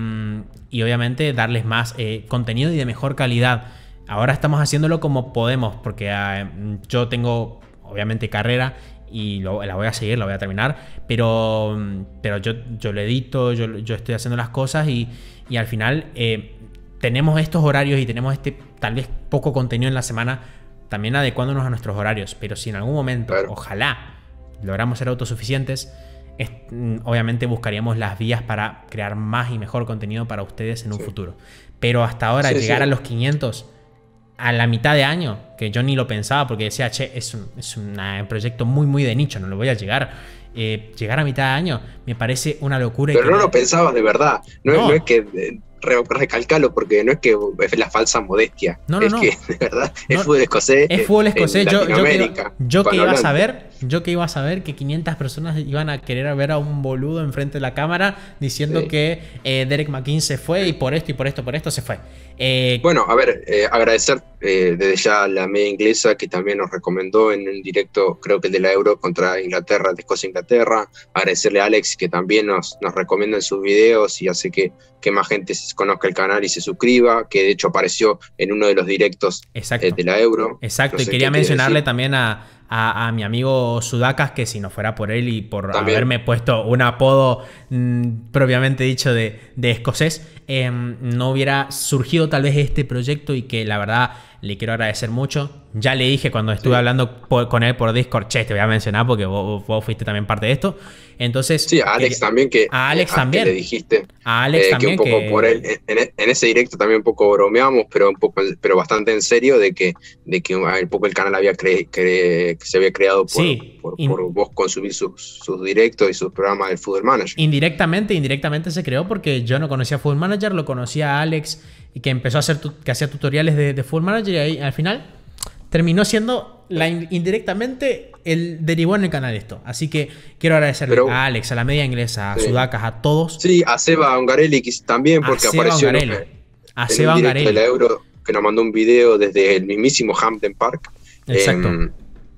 y obviamente darles más eh, contenido y de mejor calidad. Ahora estamos haciéndolo como podemos, porque eh, yo tengo obviamente carrera y lo- la voy a seguir, la voy a terminar, pero, pero yo, yo lo edito, yo, yo estoy haciendo las cosas, y, y al final eh, tenemos estos horarios y tenemos este tal vez poco contenido en la semana, también adecuándonos a nuestros horarios. Pero si en algún momento, Claro. ojalá, logramos ser autosuficientes, es, obviamente buscaríamos las vías para crear más y mejor contenido para ustedes en un Sí. futuro. Pero hasta ahora, Sí, llegar sí. a los quinientos a la mitad de año, que yo ni lo pensaba porque decía, che, es un, es una- un proyecto muy, muy de nicho, no lo voy a llegar. Eh, llegar a mitad de año me parece una locura. y Pero no que- lo pensabas de verdad. No, es- No. no es que eh, re- recalcalo, porque no es que es la falsa modestia. No, no, es no. que de verdad es No, fútbol escosés. Es fútbol escocés. En Yo, yo, que iba, Latinoamérica, yo que iba a hispanohablante. saber, yo que iba a saber que quinientas personas iban a querer ver a un boludo enfrente de la cámara diciendo Sí. que eh, Derek McKinn se fue y por esto y por esto, por esto se fue. Eh, Bueno, a ver, eh, agradecer eh, desde ya a la media inglesa que también nos recomendó en un directo, creo que el de la Euro contra Inglaterra, de Escocia-Inglaterra. Agradecerle a Alex que también nos, nos recomienda en sus videos y hace que, que más gente conozca el canal y se suscriba, que de hecho apareció en uno de los directos exacto. eh, de la Euro. Exacto, No y sé quería qué quiere mencionarle decir. también a, a, a mi amigo Sudakas que si no fuera por él y por También. haberme puesto un apodo mm, propiamente dicho de, de escocés, eh, no hubiera surgido tal vez este proyecto y que la verdad le quiero agradecer mucho. Ya le dije cuando estuve Sí. hablando por- con él por Discord, che, te voy a mencionar porque vos, vos fuiste también parte de esto. Entonces, Sí, a Alex quería- también, que, a Alex que también. le dijiste. a Alex Eh, también que un poco que- por él, en, en ese directo también un poco bromeamos, pero un poco, pero bastante en serio, de que, de que un poco el canal había cre, cre- que se había creado por, Sí, por, in- por vos consumir sus, sus directos y sus programas del Football Manager. Indirectamente, indirectamente se creó porque yo no conocía Football Manager, lo conocía a Alex y que empezó a hacer tu- que hacía tutoriales de, de Football Manager y ahí al final terminó siendo la in- indirectamente el derivó en el canal esto. Así que quiero agradecerle Pero- a Alex, a la media inglesa, a Sí. Sudakas, a todos. Sí, a Seba Ongarelli que también, A porque Seba apareció en, Ongarelli. en A un Seba directo de la Ongarelli. Euro, que nos mandó un video desde el mismísimo Hampden Park. Exacto. Em,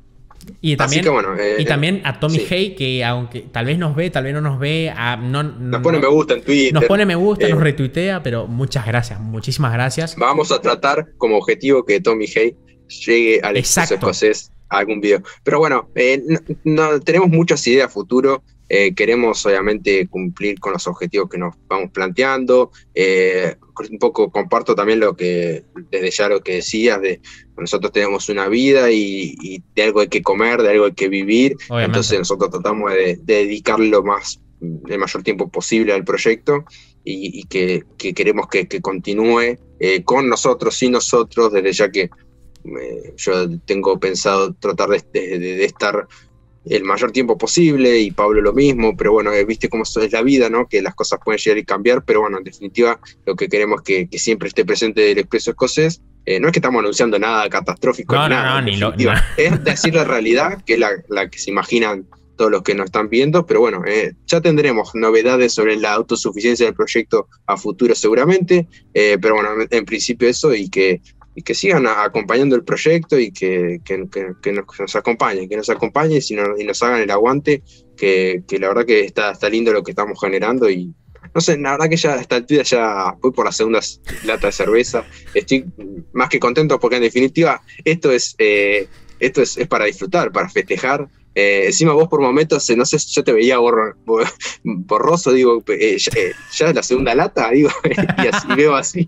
Y también, así que bueno, eh, y también a Tommy sí. Hay, que aunque tal vez nos ve, tal vez no nos ve, a- no, nos pone me gusta en Twitter. nos pone me gusta, Eh, nos retuitea, pero muchas gracias, muchísimas gracias. Vamos a tratar como objetivo que Tommy Hay llegue al Exacto. expreso escocés a algún video. Pero bueno, eh, no, no- tenemos muchas ideas a futuro. Eh, queremos obviamente cumplir con los objetivos que nos vamos planteando. Eh, un poco comparto también lo que, desde ya lo que decías, de nosotros tenemos una vida y, y de algo hay que comer, de algo hay que vivir. Obviamente. Entonces nosotros tratamos de, de dedicarle lo más, el mayor tiempo posible al proyecto y, y que, que queremos que, que continúe eh, con nosotros, sin nosotros, desde ya que eh, yo tengo pensado tratar de, de, de estar el mayor tiempo posible y Pablo lo mismo, pero bueno, eh, viste cómo es la vida, ¿no? Que las cosas pueden llegar y cambiar, pero bueno, en definitiva lo que queremos es que, que siempre esté presente el Expreso Escocés. Eh, no es que estamos anunciando nada catastrófico No, ni no, nada, no, en ni lo- definitiva. no. Es decir la realidad, que es la, la que se imaginan todos los que nos están viendo, pero bueno, eh, ya tendremos novedades sobre la autosuficiencia del proyecto a futuro seguramente, eh, pero bueno, en, en principio eso y que y que sigan a- acompañando el proyecto y que, que, que- que nos, que nos acompañen, que nos acompañen y, si no- y nos hagan el aguante, que, que la verdad que está, está lindo lo que estamos generando y no sé, la verdad que ya a esta altura ya voy por la segunda lata de cerveza, estoy más que contento porque en definitiva esto es, eh, esto es, es para disfrutar, para festejar. Eh, encima vos por momentos, eh, no sé, yo te veía borro- bo- borroso, digo, eh, ya, eh, ya es la segunda lata, digo, y así veo así.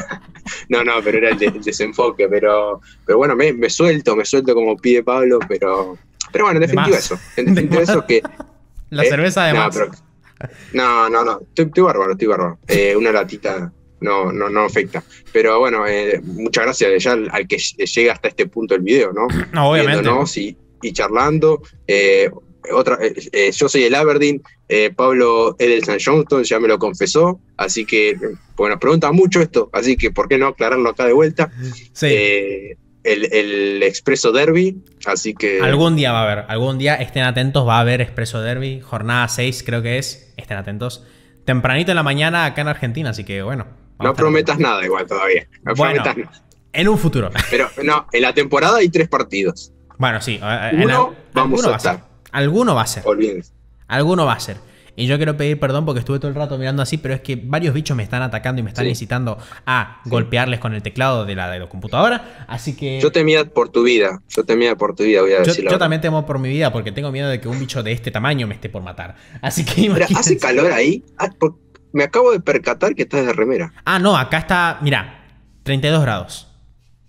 No, no, pero era el, de- el desenfoque, pero, pero bueno, me, me suelto, me suelto como pide Pablo, pero, pero bueno, en De definitiva más. eso, en definitiva De eso más. que... La eh, cerveza de no, más. pero- no, no, no, estoy, estoy bárbaro, estoy bárbaro. Eh, una latita no, no, no afecta. Pero bueno, eh, muchas gracias ya al, al que llega hasta este punto del video, ¿no? No, obviamente. Viéndonos y, y charlando. Eh, otra, eh, eh, yo soy el Aberdeen, eh, Pablo es del San Johnston, ya me lo confesó, así que, eh, bueno, pregunta mucho esto, así que ¿por qué no aclararlo acá de vuelta? Sí. Eh, el, el Expreso Derby, así que... Algún día va a haber, algún día estén atentos, va a haber Expreso Derby, jornada seis creo que es, estén atentos. Tempranito en la mañana acá en Argentina, así que bueno. vamos a No estar prometas nada igual todavía, no Bueno. prometas nada. En un futuro. Pero no, en la temporada hay tres partidos. Bueno, sí. eh, en Uno al- vamos alguno a va ser. estar. Alguno va a ser. Olvídense. Alguno va a ser. Y yo quiero pedir perdón porque estuve todo el rato mirando así, pero es que varios bichos me están atacando y me están Sí. incitando a Sí. golpearles con el teclado de la, de la computadora. Así que Yo temía por tu vida, yo temía por tu vida, voy a yo, decir la yo verdad. también temo por mi vida porque tengo miedo de que un bicho de este tamaño me esté por matar. Así que Pero imagínense. hace calor ahí. Ah, por- me acabo de percatar que estás de remera. Ah, no, acá está, mira, treinta y dos grados.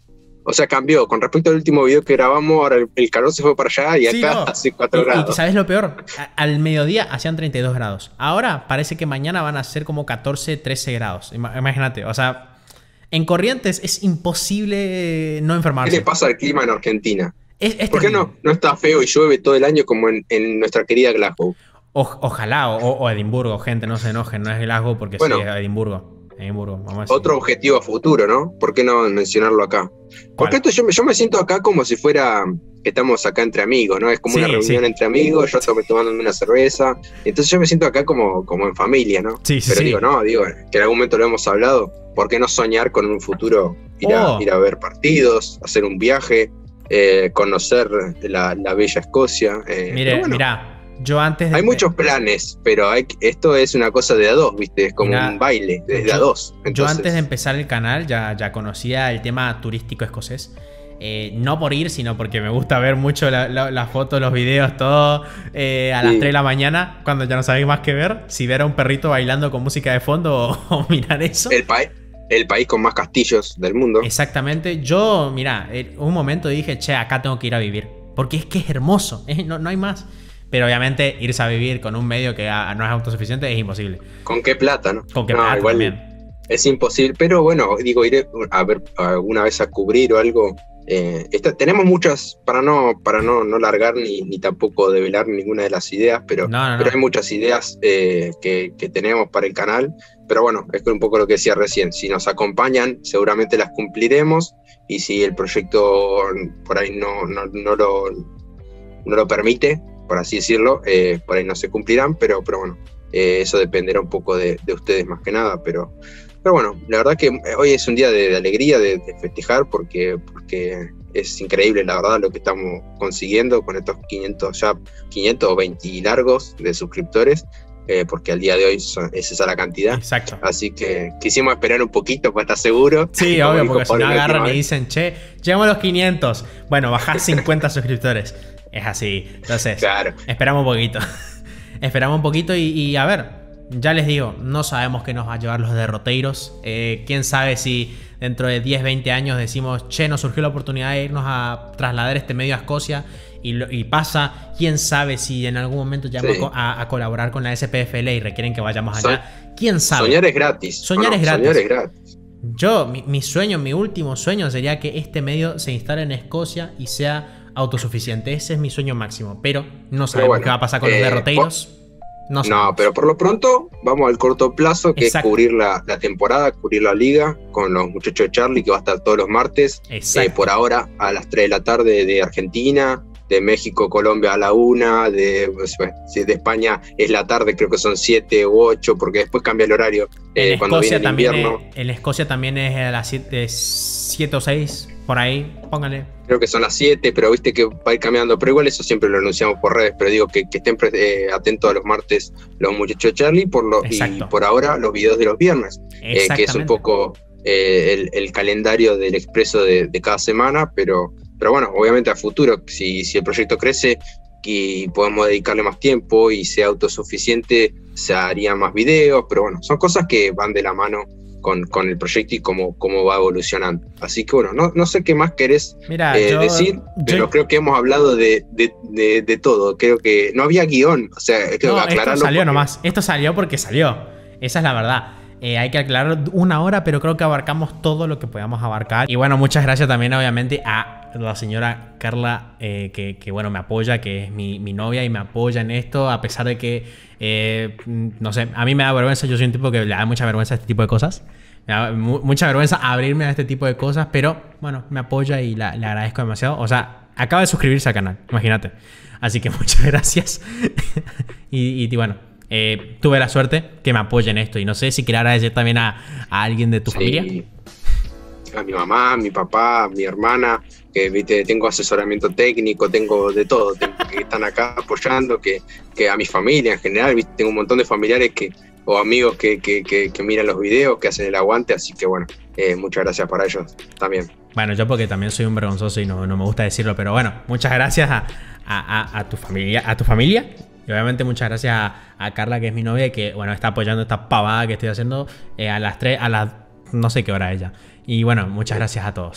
O sea, cambió. Con respecto al último video que grabamos, ahora el, el calor se fue para allá y Sí, acá no. hace cuatro Y, y grados. ¿sabes lo peor? A- al mediodía hacían treinta y dos grados. Ahora parece que mañana van a ser como catorce, trece grados. Ima- Imagínate, o sea, en Corrientes es imposible no ¿Qué enfermarse. le pasa al clima en Argentina? Es, es ¿Por qué terrible. no, no está feo y llueve todo el año como en, en nuestra querida Glasgow? O- ojalá, o, o Edimburgo, gente, no se enojen, no es Glasgow porque Bueno. sí, es Edimburgo. Edimburgo, vamos a decir. Otro objetivo a futuro, ¿no? ¿Por qué no mencionarlo acá? ¿Cuál? Porque esto yo, me- yo me siento acá como si fuera que estamos acá entre amigos, ¿no? Es como Sí, una reunión sí. entre amigos, yo estoy tomándome una cerveza, entonces yo me siento acá como, como en familia, ¿no? Sí, sí, Pero sí. digo, no, digo, que en algún momento lo hemos hablado, ¿por qué no soñar con un futuro, ir, a, Oh. ir a ver partidos, hacer un viaje, eh, conocer la, la bella Escocia? eh, pero Mire, bueno, mira, yo antes de... hay muchos planes, pero hay, esto es una cosa de a dos, ¿viste? Es como Mira, un baile, desde yo- a dos. Yo Entonces, antes de empezar el canal ya, ya conocía el tema turístico escocés. Eh, no por ir, sino porque me gusta ver mucho las la, la fotos, los videos, todo eh, a las Sí. tres de la mañana, cuando ya no sabéis más qué ver. Si ver a un perrito bailando con música de fondo o, o mirar eso. el, pa- el país con más castillos del mundo. Exactamente. Yo, mira, en un momento dije, che, acá tengo que ir a vivir. Porque es que es hermoso, ¿eh? no, no hay más. Pero obviamente irse a vivir con un medio que ah, no es autosuficiente es imposible. ¿Con qué plata, no? Con qué No, plata igual también. es imposible, pero bueno, digo, iré a ver alguna vez a cubrir o algo. Eh, esta- tenemos muchas, para no, para no, no largar ni, ni tampoco develar ninguna de las ideas, pero, No, no, no. pero hay muchas ideas eh, que, que tenemos para el canal. Pero bueno, es un poco lo que decía recién. Si nos acompañan, seguramente las cumpliremos. Y si el proyecto por ahí no, no, no, lo, no lo permite, por así decirlo, eh, por ahí no se cumplirán, pero, pero bueno, eh, eso dependerá un poco de, de ustedes más que nada, pero, pero bueno, la verdad que hoy es un día de, de alegría, de, de festejar, porque, porque es increíble la verdad lo que estamos consiguiendo con estos quinientos, ya quinientos veinte largos de suscriptores, eh, porque al día de hoy son, es esa la cantidad. Exacto. Así que quisimos esperar un poquito para estar seguros. Sí, Como obvio, dijo porque si Pablo no la última agarran y vez. dicen, che, llegamos a los quinientos. Bueno, bajás cincuenta suscriptores. Es así. Entonces, Claro. esperamos un poquito. Esperamos un poquito y, y a ver, ya les digo, no sabemos qué nos va a llevar los derroteiros. Eh, quién sabe si dentro de diez, veinte años decimos, che, nos surgió la oportunidad de irnos a trasladar este medio a Escocia y, lo- y pasa. Quién sabe si en algún momento llamamos Sí. a, a colaborar con la S P F L y requieren que vayamos allá. Quién sabe. Soñar es gratis. Soñar ¿o no? es gratis. Soñar es gratis. Yo, mi, mi sueño, mi último sueño sería que este medio se instale en Escocia y sea autosuficiente. Ese es mi sueño máximo. Pero no sabemos bueno, qué va a pasar con eh, los derroteiros. No No, sabemos. pero por lo pronto vamos al corto plazo, que Exacto. es cubrir la, la temporada, cubrir la liga con los muchachos de Charlie, que va a estar todos los martes. Exacto. Eh, por ahora a las tres de la tarde de Argentina, de México, Colombia a la una, de, pues, bueno, si de España es la tarde, creo que son siete u ocho, porque después cambia el horario eh, en, cuando viene Escocia el también invierno. es, en Escocia también es a las siete o seis, por ahí, póngale. Creo que son las siete, pero viste que va a ir cambiando. Pero igual eso siempre lo anunciamos por redes, pero digo que, que estén eh, atentos a los martes los muchachos de Charlie por lo, y Exacto. por ahora los videos de los viernes, eh, que es un poco eh, el, el calendario del expreso de, de cada semana, pero, pero bueno, obviamente a futuro, si, si el proyecto crece y podemos dedicarle más tiempo y sea autosuficiente, se harían más videos, pero bueno, son cosas que van de la mano con, con el proyecto y cómo, cómo va evolucionando. Así que bueno, no, no sé qué más querés Mira, eh, yo, decir, pero yo- creo que hemos hablado de, de, de, de todo. Creo que no había guión, o sea, creo no, que aclararlo. esto salió porque- nomás. Esto salió porque salió. Esa es la verdad. Eh, hay que aclarar una hora, pero creo que abarcamos todo lo que podamos abarcar. Y bueno, muchas gracias también, obviamente, a la señora Carla, eh, que, que, bueno, me apoya, que es mi, mi novia y me apoya en esto, a pesar de que, eh, no sé, a mí me da vergüenza. Yo soy un tipo que le da mucha vergüenza a este tipo de cosas. Me da mu- mucha vergüenza abrirme a este tipo de cosas, pero bueno, me apoya y la- le agradezco demasiado. O sea, acaba de suscribirse al canal, imagínate. Así que muchas gracias. y, y bueno, eh, tuve la suerte que me apoyen esto. Y no sé si quiero agradecer también a, a alguien de tu Sí. familia. A mi mamá, a mi papá, a mi hermana, que viste, tengo asesoramiento técnico, tengo de todo, tengo que están acá apoyando, que, que a mi familia en general, viste, tengo un montón de familiares que, o amigos que, que, que, que miran los videos, que hacen el aguante, así que bueno, eh, muchas gracias para ellos también. Bueno, yo porque también soy un vergonzoso y no, no me gusta decirlo, pero bueno, muchas gracias a, a, a, a tu familia, a tu familia. Y obviamente muchas gracias a, a Carla, que es mi novia, que bueno, está apoyando esta pavada que estoy haciendo eh, a las tres, a las no sé qué hora ella. Y bueno, muchas gracias a todos. Y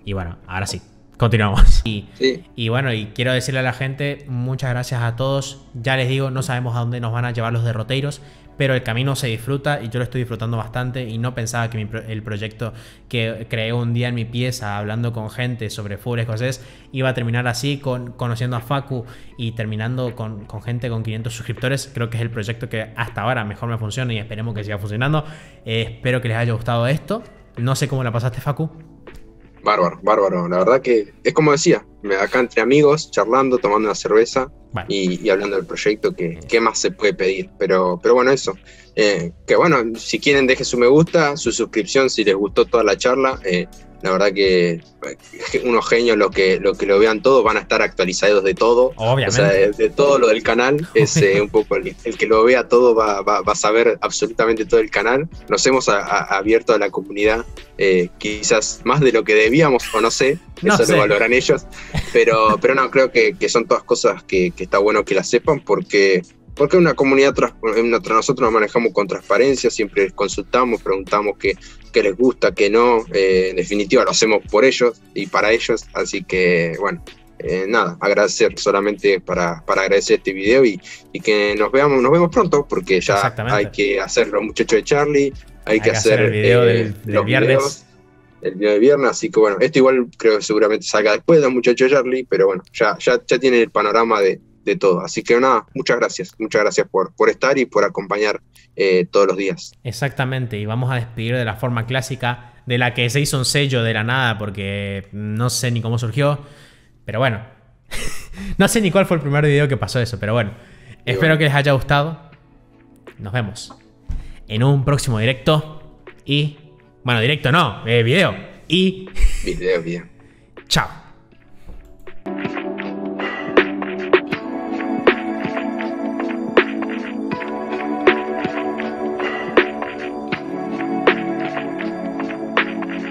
Y bueno, ahora sí, continuamos. Y, Sí. y bueno, y quiero decirle a la gente, muchas gracias a todos. Ya les digo, no sabemos a dónde nos van a llevar los derroteiros, pero el camino se disfruta y yo lo estoy disfrutando bastante y no pensaba que mi pro el proyecto que creé un día en mi pieza hablando con gente sobre fútbol escocés iba a terminar así, con, conociendo a Facu y terminando con, con gente con quinientos suscriptores. Creo que es el proyecto que hasta ahora mejor me funciona y esperemos que siga funcionando. Eh, espero que les haya gustado esto. No sé cómo la pasaste, Facu. Bárbaro, bárbaro. La verdad que es como decía, acá entre amigos, charlando, tomando una cerveza Bueno. y, y hablando del proyecto, que qué más se puede pedir. Pero, pero bueno, eso. Eh, que bueno, si quieren dejen su me gusta, su suscripción si les gustó toda la charla. Eh, la verdad que eh, unos genios los que, los que lo vean todo van a estar actualizados de todo. Obviamente. O sea, de, de todo lo del canal. Es eh, un poco el, el que lo vea todo va, va, va a saber absolutamente todo el canal. Nos hemos a, a, abierto a la comunidad, eh, quizás más de lo que debíamos, o no sé, no eso sé. lo valoran ellos. Pero, pero no, creo que, que son todas cosas que, que está bueno que las sepan porque... Porque es una comunidad, nosotros nos manejamos con transparencia, siempre consultamos, preguntamos qué, qué les gusta, qué no. Eh, en definitiva, lo hacemos por ellos y para ellos. Así que, bueno, eh, nada, agradecer solamente para, para agradecer este video y, y que nos veamos, nos vemos pronto, porque ya hay que hacer los muchachos de Charlie, hay, hay que, que hacer, hacer el video eh, del, del los viernes. Videos, el video de viernes, así que bueno, esto igual creo que seguramente salga después de los muchachos de Charlie, pero bueno, ya, ya, ya tienen el panorama de de todo, así que nada, muchas gracias, muchas gracias por, por estar y por acompañar eh, todos los días. Exactamente, y vamos a despedir de la forma clásica, de la que se hizo un sello de la nada, porque no sé ni cómo surgió, pero bueno, no sé ni cuál fue el primer video que pasó eso, pero bueno, y espero bueno. que les haya gustado, nos vemos en un próximo directo, y, bueno, directo no, eh, video, y... Video, video. Chao.